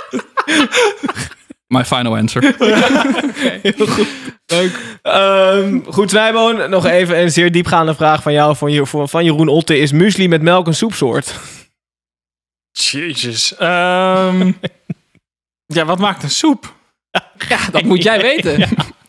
My final answer. Heel goed. Leuk. Um, goed, Snijboon. Nog even een zeer diepgaande vraag van jou. Van, Je- van Jeroen Otte. Is muesli met melk een soepsoort? Jezus. Ehm, ja, wat maakt een soep? Ja, dat moet jij weten.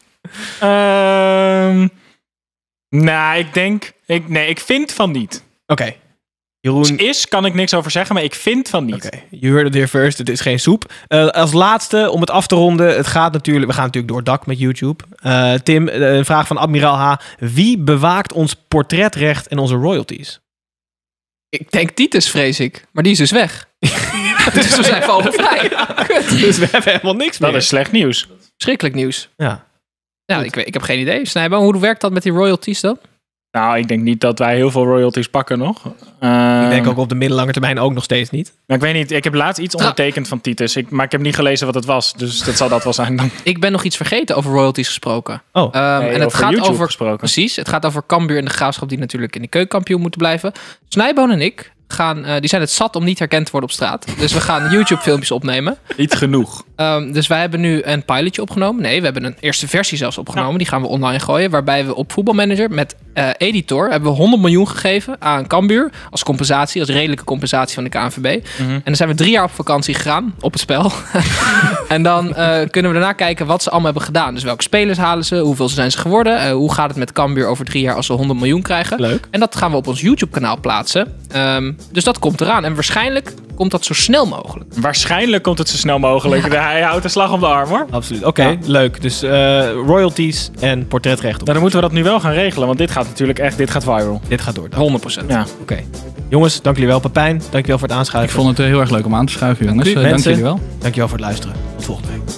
Ehm, nou, ik denk... Ik, nee, ik vind van niet. Oké. Jeroen... Is, kan ik niks over zeggen, maar ik vind van niet. Oké, you heard it here first. Het is geen soep. Uh, als laatste, om het af te ronden. Het gaat natuurlijk, we gaan natuurlijk door het dak met YouTube. Uh, Tim, uh, een vraag van Admiraal H. Wie bewaakt ons portretrecht en onze royalties? Ik denk Titus, vrees ik. Maar die is dus weg. Dus we zijn vogelvrij. Kut. Dus we hebben helemaal niks meer. Dat is slecht nieuws. Schrikkelijk nieuws. Ja. Ja, ik, weet- ik heb geen idee. Snijboom, hoe werkt dat met die royalties dan? Nou, ik denk niet dat wij heel veel royalties pakken nog. Uh, Ik denk ook op de middellange termijn ook nog steeds niet. Maar ik weet niet, ik heb laatst iets ondertekend van Titus. Ik, maar ik heb niet gelezen wat het was. Dus dat zal dat wel zijn dan. Ik ben nog iets vergeten over royalties gesproken. Oh. Ehm, Nee, en het over gaat YouTube over... gesproken. Precies, het gaat over Cambuur en de Graafschap die natuurlijk in de keukenkampioen moeten blijven. Snijboon en ik gaan, uh, die zijn het zat om niet herkend te worden op straat. Dus we gaan YouTube filmpjes opnemen. Niet genoeg. Um, dus wij hebben nu een pilotje opgenomen. Nee, we hebben een eerste versie zelfs opgenomen. Ja. Die gaan we online gooien. Waarbij we op Voetbalmanager met uh, Editor hebben we honderd miljoen gegeven aan Cambuur. Als compensatie, als redelijke compensatie van de K N V B. Mm-hmm. En dan zijn we drie jaar op vakantie gegaan op het spel. En dan uh, kunnen we daarna kijken wat ze allemaal hebben gedaan. Dus welke spelers halen ze? Hoeveel zijn ze geworden? Uh, hoe gaat het met Cambuur over drie jaar als we honderd miljoen krijgen? Leuk. En dat gaan we op ons YouTube kanaal plaatsen. Um, dus dat komt eraan. En waarschijnlijk komt dat zo snel mogelijk. Waarschijnlijk komt het zo snel mogelijk. Hij houdt de slag om de arm, hoor. Absoluut. Oké, okay, Ja. leuk. Dus uh, royalties en portretrecht. Nou, dan moeten we dat nu wel gaan regelen. Want dit gaat natuurlijk echt, dit gaat viral. Dit gaat door. honderd procent. Ja. Oké. Jongens, dank jullie wel. Pepijn, dank je wel voor het aanschuiven. Ik vond het heel erg leuk om aan te schuiven, jongens. Dank, Dank, dank jullie wel. Dank je wel voor het luisteren. Tot volgende week.